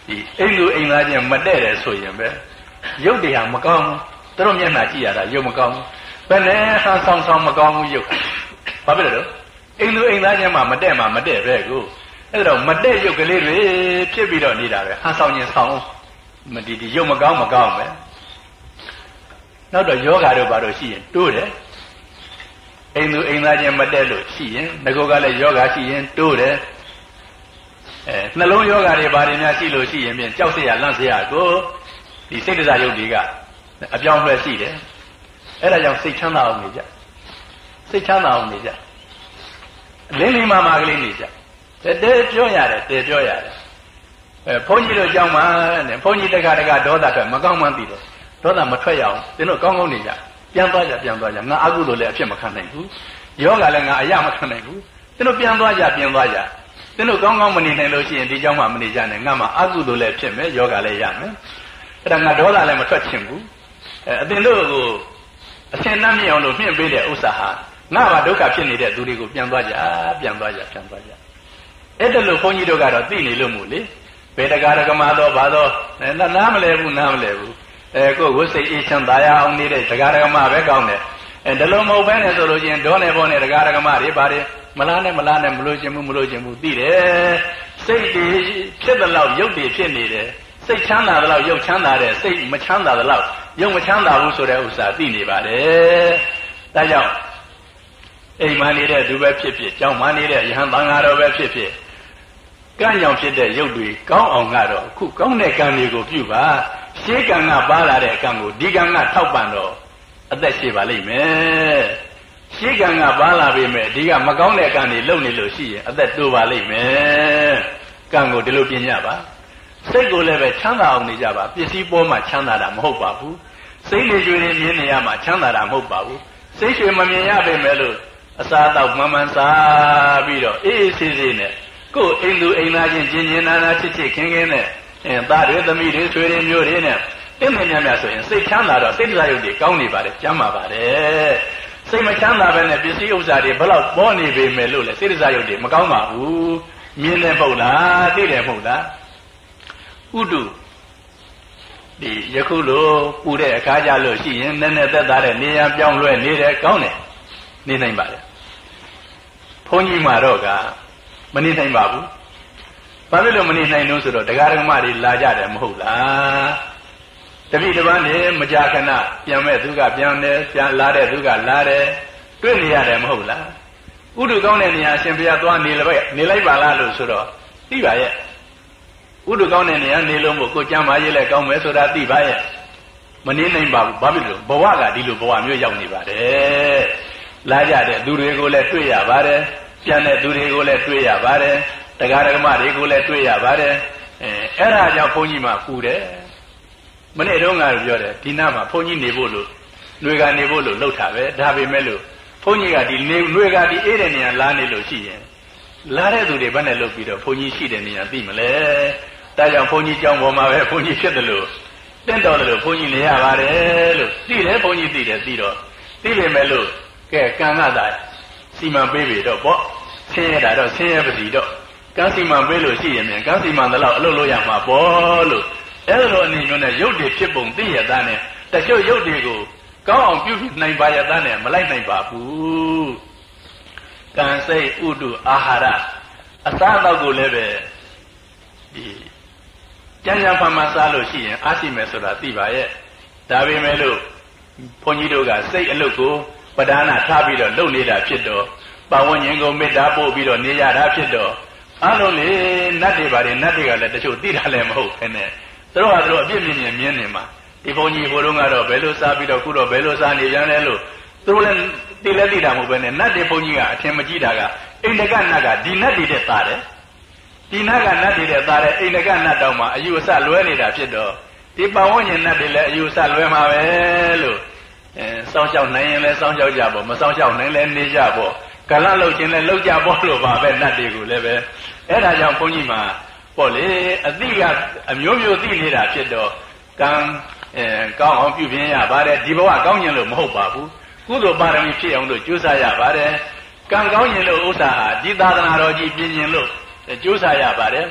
ဒီအိမ်လူအိမ်သားချင်းမတဲ့တယ်ဆိုရင်ပဲရုပ်တရားမကောင်းဘူးသူတို့မျက်နှာကြည့်ရတာရုပ်မကောင်းဘူးဘယ်နဲ့ဟန်ဆောင်ဆောင်မကောင်းဘူးရုပ်ဘာဖြစ်လို့အိမ်လူအိမ်သားချင်းမှမတဲ့မှမတဲ့ပဲကိုအဲ့တော့မတဲ့ရုပ်ကလေးတွေဖြစ်ပြီးတော့နေတာပဲဟန်ဆောင်ရင်ဆောင်မဒီဒီရုပ်မကောင်းမကောင်းပဲနောက်တော့ယောဂါတို့ဘာလို့ရှိရင်တိုးတယ်အိမ်သူအိမ်သားချင်းမတက်လို့ရှိရင်ငကိုကလည်းယောဂါရှိရင်တိုးတယ်အဲနှလုံးယောဂါတွေဘာတွေများရှိလို့ရှိရင်ဖြင့်ကြောက်เสียလန့်เสียကိုဒီစိတ်တရားယုတ်တွေကအပြောင်းလဲရှိတယ်အဲ့ဒါကြောင့်စိတ်ချမ်းသာအောင်နေကြစိတ်ချမ်းသာအောင်နေကြလင်းလင်းမာမာကလေးနေကြတဲပြောရတယ်တဲပြောရတယ်အဲဘုန်းကြီးတို့ကြောင်းမှာနဲ့ဘုန်းကြီးတက္ကတက္ကဒေါသထွက်မကောင်းမှန်းသိတယ်ဒေါသမထွက်ရအောင်သင်တို့ကောင်းကောင်းနေကြပြန်သွားကြပြန်သွားကြငါအကုသိုလ်လည်းအဖြစ်မခံနိုင်ဘူးယောဂလည်းငါအယမခံနိုင်ဘူးသင်တို့ပြန်သွားကြပြန်သွားကြသင်တို့ကောင်းကောင်းမနေနိုင်လို့ရှိရင်ဒီကြောင်းမှမနေကြနဲ့ငါမှအကုသိုလ်လည်းဖြစ်မယ်ယောဂလည်းရမယ်အဲ့ဒါငါဒေါသလည်းမထွက်ချင်ဘူးအဲအသင်တို့ကိုအစင်နှမ်းမြအောင်လို့မြင့်ပေးတဲ့ဥစ္စာဟာငါမှဒုက္ခဖြစ်နေတဲ့သူတွေကိုပြန်သွားကြပြန်သွားကြပြန်သွားကြအဲ့ဒါလို့ဘုန်းကြီးတို့ကတော့သိနေလို့မို့လေဘယ်တကားရကမာတော့ဘာတော့နားမလဲဘူးနားမလဲဘူးအဲကိုယ်ဝိစိတ်အေးချမ်းသာရအောင်နေတဲ့တကားရကမာပဲကောင်းတယ်အဲဒါလို့မဟုတ်ဘဲနဲ့ဆိုလို့ချင်းဒေါနဲ့ဘောနဲ့တကားရကမာတွေပါတယ်မလားနဲ့မလားနဲ့မလို့ခြင်းဘူးမလို့ခြင်းဘူးသိတယ်စိတ်တွေဖြစ်တဲ့လောက်ရုပ်တွေဖြစ်နေတယ်စိတ်ချမ်းသာတဲ့လောက်ရုပ်ချမ်းသာတယ်စိတ်မချမ်းသာတဲ့လောက်ရုပ်မချမ်းသာဘူးဆိုတဲ့ဥစ္စာသိနေပါတယ်ဒါကြောင့်အိမ်မှာနေတဲ့သူပဲဖြစ်ဖြစ်ကျောင်းမှာနေတဲ့ယဟန်သံဃာတော်ပဲဖြစ်ဖြစ်ကံကြောင့်ဖြစ်တဲ့ရုပ်တွေကောင်းအောင်ကတော့အခုကောင်းတဲ့ကံတွေကိုပြုပါရှေးကံကပါလာတဲ့ကံကိုဒီကံကထောက်ပံ့တော့အသက်ရှိပါလိမ့်မယ်ရှေးကံကပါလာပေမဲ့ဒီကမကောင်းတဲ့ကံတွေလုံနေလို့ရှိရင်အသက်တိုးပါလိမ့်မယ်ကံကိုဒီလိုပြင်ကြပါစိတ်ကိုလည်းပဲချမ်းသာအောင်နေကြပါပစ္စည်းပေါ်မှာချမ်းသာတာမဟုတ်ပါဘူးစိတ်တွေကြွေတွေမြင်နေရမှာချမ်းသာတာမဟုတ်ပါဘူးစိတ်ရွှေမမြင်ရပေမဲ့လို့အစားတော့မှန်မှန်စားပြီးတော့အေးအေးဆေးဆေးနဲ့ကိုယ်အိမ်သူအိမ်သားချင်းကျင်ကျင်နာနာချစ်ချစ်ခင်ခင်နဲ့အဲသားတွေသမီးတွေဆွေတွေမျိုးတွေနဲ့တင်းမင်းများများဆိုရင်စိတ်ချမ်းသာတော့စိတ်တရားရုပ်တွေကောင်းနေပါတယ်ကျမ်းပါပါတယ်စိတ်မချမ်းသာပဲနဲ့ပစ္စည်းဥစ္စာတွေဘယ်လောက်ပေါ်နေပေမဲ့လို့လေစိတ်တရားရုပ်တွေမကောင်းပါဘူးမြင်တယ်မဟုတ်လားသိတယ်မဟုတ်လားဥတုဒီယခုလိုပူတဲ့အခါကြလို့ရှိရင်နည်းနည်းသက်သာတဲ့နေရာပြောင်းလဲနေတယ်ကောင်းတယ်နေနိုင်ပါလေဘုန်းကြီးမှာတော့ကမနေနိုင်ပါဘူးဘာဖြစ်လို့မနေနိုင်လို့ဆိုတော့တရားဓမ္မတွေလာကြတယ်မဟုတ်လားတပိတပန်းနေမကြာခဏပြန်မဲ့သူကပြန်တယ်ပြန်လာတဲ့သူကလာတယ်တွေ့နေရတယ်မဟုတ်လားဥဒုကောင်းတဲ့နေရာအရှင်ဘုရားသွားနေလိုက်နေလိုက်ပါလားလို့ဆိုတော့သိပါရဲ့ဥဒုကောင်းတဲ့နေရာနေလို့မို့ကိုကြမ်းပါရေးလဲကောင်းမယ်ဆိုတာသိပါရဲ့မနေနိုင်ပါဘူးဘာဖြစ်လို့ဘဝကဒီလိုဘဝမျိုးရောက်နေပါတယ်လာကြတဲ့သူတွေကိုလည်းတွေ့ရပါတယ်ပြန်တဲ့သူတွေကိုလည်းတွေ့ရပါတယ်တရားဓမ္မတွေကိုလည်းတွေ့ရပါတယ်အဲအဲ့ဒါကြောင့်ဘုန်းကြီးမှပူတယ်မနေ့တုန်းကပြောတယ်ဒီနားမှာဘုန်းကြီးနေဖို့လို့ຫນွေကနေဖို့လို့လှုပ်တာပဲဒါပေမဲ့လို့ဘုန်းကြီးကဒီနေຫນွေကဒီအေးတဲ့နေရာလာနေလို့ရှိရင်လာတဲ့သူတွေဘယ်နဲ့လှုပ်ပြီးတော့ဘုန်းကြီးရှိတဲ့နေရာသိမလဲဒါကြောင့်ဘုန်းကြီးကြောင်းပေါ်မှာပဲဘုန်းကြီးဖြစ်တယ်လို့တင့်တော်တယ်လို့ဘုန်းကြီးနေရပါတယ်လို့သိတယ်ဘုန်းကြီးသိတယ်သိတော့သိပေမဲ့လို့ကဲကံကသာစီမံပေးပြီတော့ပေါ့ဆင်းရဲတာတော့ဆင်းရဲပါစီတော့ကံစီမံပေးလို့ရှိရင်မြန်ကံစီမံတဲ့လောက်အလုပ်လုပ်ရမှာပေါ့လို့အဲ့လိုအနေမျိုးနဲ့ရုပ်တွေဖြစ်ပုံသိရတဲ့နဲ့တချို့ရုပ်တွေကိုကောင်းအောင်ပြုနိုင်ပါရတဲ့နဲ့မလိုက်နိုင်ပါဘူးကံစိတ်ဥတုအာဟာရအစားအသောက်ကိုလည်းပဲဒီကြံ့ကြံ့ဖန်ဖန်စားလို့ရှိရင်အားရှိမယ်ဆိုတာသိပါရဲ့ဒါပေမဲ့လို့ဘုန်းကြီးတို့ကစိတ်အလုပ်ကိုပဓာနာထားပြီးတော့လုပ်နေတာဖြစ်တော့ပတ်ဝန်းကျင်ကိုမေတ္တာပို့ပြီးတော့နေရတာဖြစ်တော့အားလုံးလေနတ်တွေပါတယ်နတ်တွေကလည်းတချို့သိတာလည်းမဟုတ်ခဲနဲ့သူတို့ကသူတို့အပြစ်မြင်မြင်မြင်နေမှာဒီဘုန်းကြီးဘိုးတို့ကတော့ဘယ်လိုစားပြီးတော့ခုတော့ဘယ်လိုစားနေပြန်လဲလို့သူတို့လည်းသိလဲသိတာမဟုတ်ပဲနဲ့နတ်တွေဘုန်းကြီးကအထင်မကြီးတာကအိန္ဒကနတ်ကဒီနတ်တွေတဲ့သားတယ်ဒီနတ်ကနတ်တွေတဲ့သားတယ်အိန္ဒကနတ်တောင်မှအယူအဆလွဲနေတာဖြစ်တော့ဒီပတ်ဝန်းကျင်နတ်တွေလည်းအယူအဆလွဲမှာပဲလို့အဲစောင်းလျှောက်နိုင်ရင်လည်းစောင်းလျှောက်ကြပေါ့မစောင်းလျှောက်နိုင်လည်းနေကြပေါ့ကလလှုပ်ခြင်းလည်းလှုပ်ကြပေါ့လို့ပါပဲနတ်တွေကိုလည်းပဲအဲ့ဒါကြောင့်ဘုန်းကြီးမှာပေါ့လေအတိကအမျိုးမျိုးသိနေတာဖြစ်တော့ကံအဲကောင်းအောင်ပြုပြင်ရပါတယ်ဒီဘဝကောင်းခြင်းလို့မဟုတ်ပါဘူးကုသိုလ်ပါရမီဖြစ်အောင်လို့ကြိုးစားရပါတယ်ကံကောင်းခြင်းလို့ဥစ္စာဟာဒီသာသနာတော်ကြီးပြင်ခြင်းလို့ကြိုးစားရပါတယ်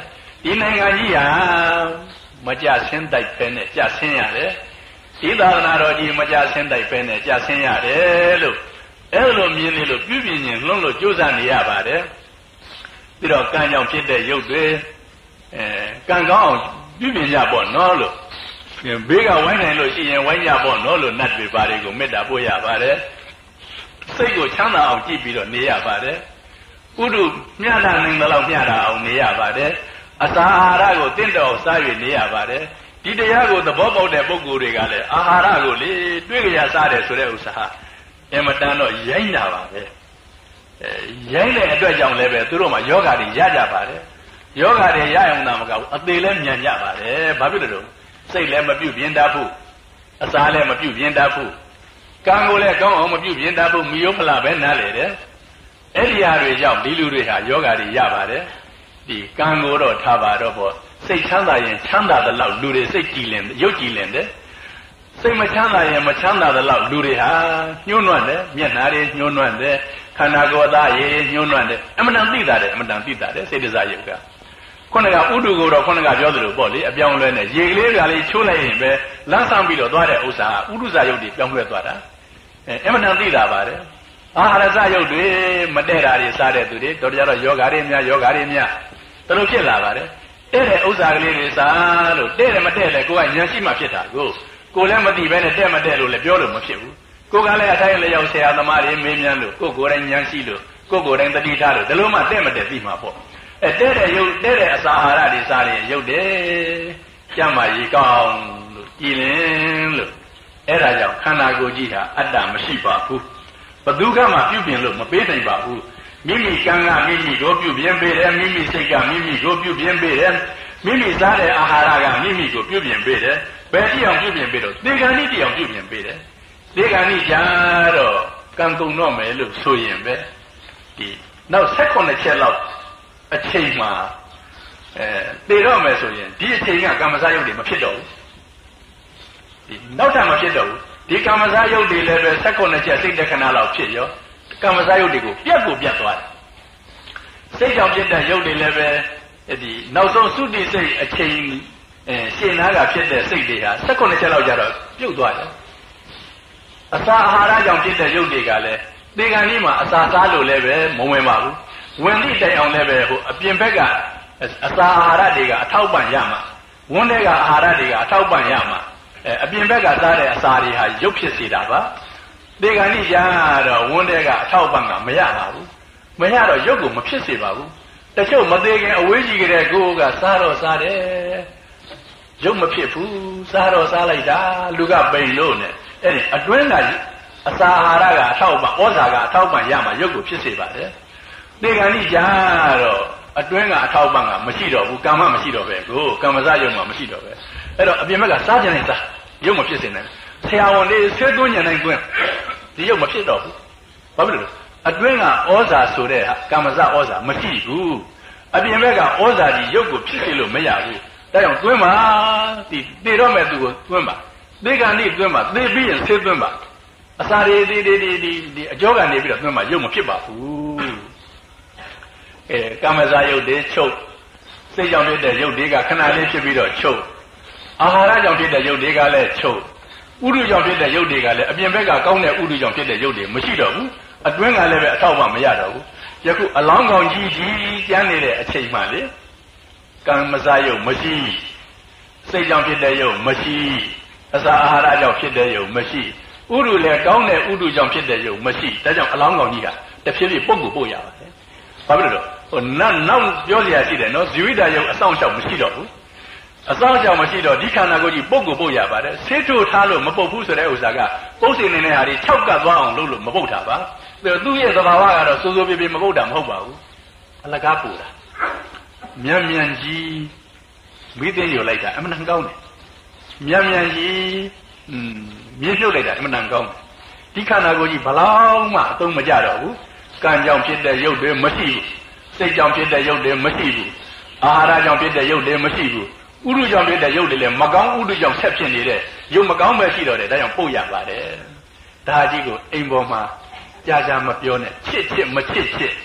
ဒီနိုင်ငံကြီးဟာမကြဆင်းတိုက်ပဲနဲ့ကြဆင်းရတယ်ဒီသာသနာတော်ကြီးမကြဆင်းတိုက်ပဲနဲ့ကြဆင်းရတယ်လို့အဲ့လိုမြင်နေလို့ပြုပြင်ရင်လွန်းလို့ကြိုးစားနေရပါတယ်ပြီးတော့ကံကြောင့်ဖြစ်တဲ့ရုပ်တွေအဲကံကောင်းအောင်ပြုပြင်ကြပေါ့နော်လို့ဘေးကဝိုင်းနိုင်လို့ရှိရင်ဝိုင်းကြပေါ့နော်လို့နတ်တွေပါတွေကိုမေတ္တာပို့ရပါတယ်စိတ်ကိုချမ်းသာအောင်ကြည့်ပြီးတော့နေရပါတယ်ဥဒုမျှတာနိုင်တဲ့လောက်မျှတာအောင်နေရပါတယ်အစာအာဟာရကိုတင့်တော်အောင်စား၍နေရပါတယ်ဒီတရားကိုသဘောပေါက်တဲ့ပုဂ္ဂိုလ်တွေကလည်းအာဟာရကိုလေတွေးကြရစားတယ်ဆိုတဲ့ဥစ္စာအမတန်တော့ရိုင်းတာပါပဲအဲရိုင်းတဲ့အတွက်ကြောင့်လည်းပဲသူတို့မှာယောဂါတွေရကြပါတယ်ယောဂါတွေရအောင်သာမကဘူးအသေးလည်းမြန်ကြပါတယ်ဘာဖြစ်လို့လဲစိတ်လည်းမပြုတ်ပြင်းတတ်ဘူးအစာလည်းမပြုတ်ပြင်းတတ်ဘူးကံကိုလည်းကောင်းအောင်မပြုတ်ပြင်းတတ်ဘူးမိယောမလားပဲနားလေတယ်အဲ့ဒီဟာတွေကြောင့်ဒီလူတွေဟာယောဂါတွေရပါတယ်ဒီကံကိုတော့ထားပါတော့ပေါ့စိတ်ချမ်းသာရင်ချမ်းသာတဲ့လောက်လူတွေစိတ်ကြည်လင်ရုပ်ကြည်လင်တယ်စိတ်မချမ်းသာရင်မချမ်းသာတဲ့လောက်လူတွေဟာညှိုးနွမ်းတယ်မျက်နှာတွေညှိုးနွမ်းတယ်ခန္ဓာကိုယ်သားရေညှိုးနွမ်းတယ်အမှန်တန်သိတာတယ်အမှန်တန်သိတာတယ်စိတ်တစားရုပ်ကခုနကဥဒုကိုတော့ခုနကပြောသလိုပေါ့လေအပြောင်းလဲနဲ့ရေကလေးကလေးချိုးလိုက်ရင်ပဲလမ်းဆောင်ပြီးတော့သွားတဲ့ဥစ္စာဥဒုစာရုပ်တွေပြောင်းလဲသွားတာအဲအမှန်တန်သိတာပါတယ်အာဟာရစရုပ်တွေမတည့်တာတွေစားတဲ့သူတွေတော်တော်တော့ယောဂါတွေများယောဂါတွေများတလို့ဖြစ်လာပါတယ်တဲ့တဲ့ဥစ္စာကလေးတွေစားလို့တဲ့တယ်မတဲ့လေကိုကဉာဏ်ရှိမှဖြစ်တာကိုကိုလည်းမသိပဲနဲ့တဲ့မတဲ့လို့လည်းပြောလို့မဖြစ်ဘူးကိုကလည်းအထိုင်လျောက်ဆရာသမားတွေမေးမြန်းလို့ကိုကိုယ်တိုင်ဉာဏ်ရှိလို့ကိုကိုယ်တိုင်တတိထားလို့ဒီလိုမှတဲ့မတဲ့သိမှာပေါ့အဲတဲ့တဲ့ရုပ်တဲ့တဲ့အစာအာဟာရတွေစားရင်ရုပ်တယ်ကျမ်းမာရေးကောင်းလို့ကြည်လင်လို့အဲ့ဒါကြောင့်ခန္ဓာကိုယ်ကြီးဟာအတ္တမရှိပါဘူးဘသူကမှပြုပြင်လို့မပေးနိုင်ပါဘူးမိမိကံကမိမိကိုပြုပြင်ပေးတယ်မိမိစိတ်ကမိမိကိုပြုပြင်ပေးတယ်မိမိစားတဲ့အာဟာရကမိမိကိုပြုပြင်ပေးတယ်ဘယ်တိအောင်ပြုပြင်ပေးတော့သေကံဤတိအောင်ပြုပြင်ပေးတယ်သေကံဤကြတော့ကံကုန်တော့မယ်လို့ဆိုရင်ပဲဒီနောက်၁၈ချက်လောက်အချိန်မှာအဲသေတော့မယ်ဆိုရင်ဒီအချိန်ကကာမစရုပ်တွေမဖြစ်တော့ဘူးဒီနောက်ထပ်မဖြစ်တော့ဘူးဒီကာမစရုပ်တွေလည်းပဲ၁၈ချက်စိတ်တက္ကနာလောက်ဖြစ်ရောကာမစရုပ်တွေကိုပြတ်ကိုပြတ်သွားတယ်စိတ်ကြောင့်ဖြစ်တဲ့ရုပ်တွေလည်းပဲဒီနောက်ဆုံးသုတိစိတ်အချိန်အဲရှင်နာကဖြစ်တဲ့စိတ်တွေဟာ၁၈ချက်လောက်ကြတော့ပြုတ်သွားတယ်အစာအာဟာရကြောင့်ဖြစ်တဲ့ရုပ်တွေကလည်းသေကံကြီးမှာအစာစားလို့လည်းပဲမဝင်ပါဘူးဝင်သည့်တိုင်အောင်လည်းပဲဟိုအပြင်ဘက်ကအစာအာဟာရတွေကအထောက်ပံ့ရမှာဝန်းထဲကအာဟာရတွေကအထောက်ပံ့ရမှာအဲအပြင်ဘက်ကစားတဲ့အစာတွေဟာရုပ်ဖြစ်စေတာပါသေကံကြီးကြတော့ဝန်းထဲကအထောက်ပံ့ကမရပါဘူးမရတော့ရုပ်ကိုမဖြစ်စေပါဘူးတချို့မသေးခင်အဝေးကြီးကလေးကိုကစားတော့စားတယ်ရုပ်မဖြစ်ဘူးစားတော့စားလိုက်တာလူကပိန်လို့နဲ့အဲ့ဒီအတွင်းကအစာအာဟာရကအထောက်ပံ့ဩဇာကအထောက်ပံ့ရမှာရုပ်ကိုဖြစ်စေပါတယ်သေကံကြီးကြတော့အတွင်းကအထောက်ပံ့ကမရှိတော့ဘူးကာမမရှိတော့ပဲကိုကာမစရုပ်မှမရှိတော့ပဲအဲ့တော့အပြင်ဘက်ကစားကြနေစားရုပ်မဖြစ်စေနဲ့ဆရာဝန်လေးဆွေးသွင်းညံနိုင်တွင်းဒီရုပ်မဖြစ်တော့ဘူးဘာဖြစ်လို့လဲအတွင်းကဩဇာဆိုတဲ့ကာမစဩဇာမရှိဘူးအပြင်ဘက်ကဩဇာကြီးရုပ်ကိုဖြစ်စေလို့မရဘူးဒါကြောင့်တွင်းပါဒီသေတော့မဲ့သူကိုတွင်းပါသေကံนี่တွင်းပါသေပြီးရင်ဆေးတွင်းပါအစာတွေဒီဒီဒီဒီအကြောကနေပြီးတော့တွင်းပါရုပ်မဖြစ်ပါဘူးအဲကာမစရုပ်တွေချုပ်စိတ်ကြောင့်ဖြစ်တဲ့ရုပ်တွေကခဏလေးဖြစ်ပြီးတော့ချုပ်အာဟာရကြောင့်ဖြစ်တဲ့ရုပ်တွေကလည်းချုပ်ဥဒုကြောင့်ဖြစ်တဲ့ရုပ်တွေကလည်းအပြင်ဘက်ကကောင်းတဲ့ဥဒုကြောင့်ဖြစ်တဲ့ရုပ်တွေမရှိတော့ဘူးအတွင်းကလည်းပဲအထောက်အပံ့မရတော့ဘူးယခုအလောင်းကောင်ကြီးကြီးကျမ်းနေတဲ့အချိန်မှလေကံမစားရုပ်မရှိစိတ်ကြောင့်ဖြစ်တဲ့ရုပ်မရှိအစာအာဟာရကြောင့်ဖြစ်တဲ့ရုပ်မရှိဥဒုလည်းကောင်းတဲ့ဥဒုကြောင့်ဖြစ်တဲ့ရုပ်မရှိဒါကြောင့်အလောင်းကောင်ကြီးကတဖြည်းဖြည်းပုတ်ကိုပို့ရပါတယ်ဘာဖြစ်လို့ဟိုနောက်နောက်ပြောစရာရှိတယ်နော်ဇီဝိတရုပ်အဆောင်ရှောက်မရှိတော့ဘူးအဆောင်ရှောက်မရှိတော့ဒီခန္ဓာကိုယ်ကြီးပုတ်ကိုပို့ရပါတယ်ဆေးထိုးထားလို့မပုတ်ဘူးဆိုတဲ့ဥစ္စာကပုတ်စင်နေတဲ့ဟာတွေ၆ကပ်သွားအောင်လုပ်လို့မပုတ်တာပါသူ့ရဲ့သဘာဝကတော့စိုးစိုးပြေပြေမပုတ်တာမဟုတ်ပါဘူးအလကားပူတာမြန်မြန်ကြီးမိသိရလိုက်တာအမှန်တန်ကောင်းတယ်မြန်မြန်ကြီးอืมမြင်းဖြုတ်လိုက်တာအမှန်တန်ကောင်းတယ်ဒီခန္ဓာကိုယ်ကြီးဘလောက်မှအသုံးမကျတော့ဘူးကံကြောင့်ဖြစ်တဲ့ရုပ်တွေမရှိဘူးစိတ်ကြောင့်ဖြစ်တဲ့ရုပ်တွေမရှိဘူးအာဟာရကြောင့်ဖြစ်တဲ့ရုပ်တွေမရှိဘူးဥဒုကြောင့်ဖြစ်တဲ့ရုပ်တွေလည်းမကောင်းဥဒုကြောင့်ဆက်ဖြစ်နေတဲ့ရုပ်မကောင်းပဲရှိတော့တယ်ဒါကြောင့်ပို့ရပါတယ်ဒါကြီးကိုအိမ်ပေါ်မှာကြာကြာမပြောနဲ့ချစ်ချစ်မချစ်ချစ်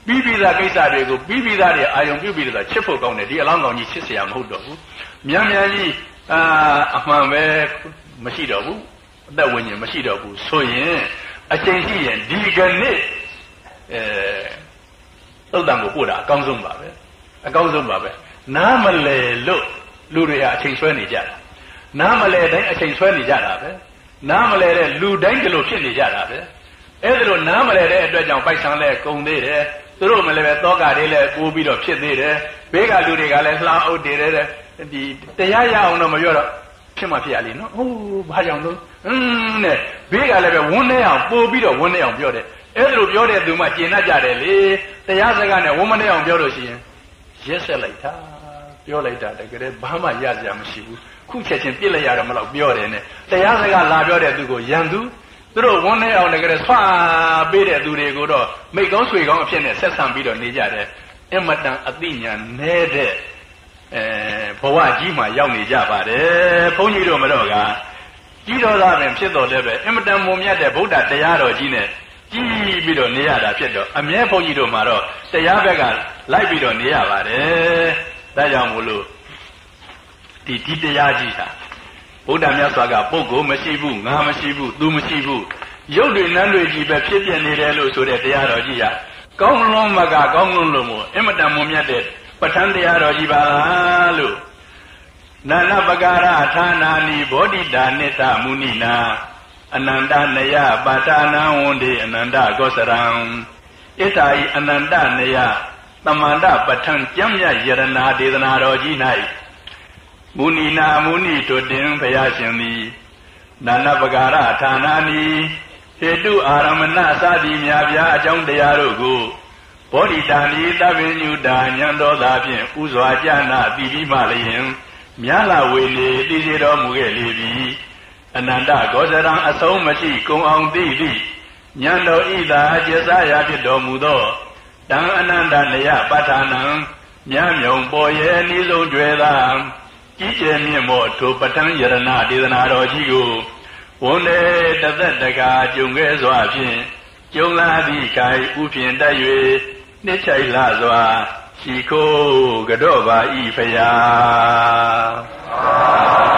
ပြီးပြီးသားကိစ္စတွေကိုပြီးပြီးသားတွေအာယုံပြုပြီးတော့ချစ်ဖို့ကောင်းတယ်ဒီအလောင်းကောင်ကြီးချစ်เสียမဟုတ်တော့ဘူးမြန်မြန်ကြီးအာအမှန်ပဲမရှိတော့ဘူးအသက်ဝိညာဉ်မရှိတော့ဘူးဆိုရင်အချိန်ရှိရင်ဒီကနေ့အဲသုတ်တံကိုပို့တာအကောင်းဆုံးပါပဲအကောင်းဆုံးပါပဲနားမလဲလို့လူတွေဟာအချိန်ဆွဲနေကြတာနားမလဲတိုင်းအချိန်ဆွဲနေကြတာပဲနားမလဲတဲ့လူတိုင်းဒီလိုဖြစ်နေကြတာပဲအဲ့ဒါလိုနားမလဲတဲ့အတွက်ကြောင့်ပိုက်ဆံလဲကုန်သေးတယ်သူတို့မလဲပဲတောကတွေလဲပိုးပြီးတော့ဖြစ်သေးတယ်ဘေးကလူတွေကလည်းလှအောင်တည်တယ်ဒီတရားရအောင်တော့မပြောတော့ဖြစ်မှဖြစ်ရလိမ့်နော်ဟုတ်ဘာကြောင့်လို့အင်းနဲ့ဘေးကလည်းပဲဝန်းနေအောင်ပိုးပြီးတော့ဝန်းနေအောင်ပြောတယ်အဲ့ဒါလိုပြောတဲ့သူမှကျင်တတ်ကြတယ်လေတရားစကားနဲ့ဝန်းမနေအောင်ပြောလို့ရှိရင်ရက်ဆက်လိုက်တာပြောလိုက်တာတကယ်ဘာမှရစရာမရှိဘူးခုချက်ချင်းပြစ်လိုက်ရတော့မလို့ပြောတယ်နဲ့တရားစကားလာပြောတဲ့သူကိုရန်သူသူတို့ဝန်းနေအောင်တကယ်ဆွာပေးတဲ့သူတွေကိုတော့မိတ်ကောင်းဆွေကောင်းအဖြစ်နဲ့ဆက်ဆံပြီးတော့နေကြတယ်အမတန်အသိဉာဏ်နေတဲ့အဲဘဝကြီးမှာရောက်နေကြပါတယ်ဘုန်းကြီးတို့မတော့ကကြီးတော်သားပင်ဖြစ်တော်လည်းပဲအမတန်မုံမြတ်တဲ့ဗုဒ္ဓတရားတော်ကြီးနဲ့ကြီးပြီးတော့နေရတာဖြစ်တော့အမြဲဘုန်းကြီးတို့မှာတော့တရားဘက်ကလိုက်ပြီးတော့နေရပါတယ်ဒါကြောင့်မို့လို့ဒီဒီတရားကြီးဟာဗုဒ္ဓမြတ်စွာကပုဂ္ဂိုလ်မရှိဘူးငါမရှိဘူးသူမရှိဘူးရုပ်တွေနန်းတွေကြီးပဲဖြစ်ပြနေတယ်လို့ဆိုတဲ့တရားတော်ကြီးဟာကောင်းလွန်မကကောင်းလွန်လို့မို့အမတန်မုံမြတ်တဲ့ပဋ္ဌာန်းတရားတော်ကြီးပါလားလို့နာနပကာရဌာနာနိဘောဓိတာနိတမုနိနာအနန္တနယပါဌာနံဝန္တိအနန္တကောစရံဣထာဤအနန္တနယသမန္တပဋ္ဌာန်းကျမ်းမြတ်ယရနာဒေသနာတော်ကြီး၌မုနိနာမုနိတို့တင်ဘုရားရှင်သည်နာနပကာရဌာနာနိဟေတုအာရမဏစသည်များပြားအကြောင်းတရားတို့ကိုဘောဓိတာနိသဗ္ဗညုတာဉာဏ်တော်သာဖြင့်ဥစွာကြနာသိပြီးမှလျင်မြတ်လာဝေနေသိစေတော်မူခဲ့လေပြီအနန္တဂောဇရံအဆုံးမရှိကုံအောင်သိသည့်ဉာဏ်တော်ဤသာကျက်စားရာဖြစ်တော်မူသောတံအနန္တနယပဋ္ဌာနံမြတ်မြုံပေါ်ရဲ့အနည်းဆုံးကျွဲသာကြီးကျယ်မြင့်မောထိုပဋ္ဌာန်းယရဏဒေသနာတော်ကြီးကိုဝန်နေတသက်တကာကြုံခဲ့စွာဖြင့်ကျုံလာသည့်ခိုင်ဥဖြင့်တက်၍နှစ်ချိုက်လာစွာရှိခိုးကြော့ပါဤဖရာ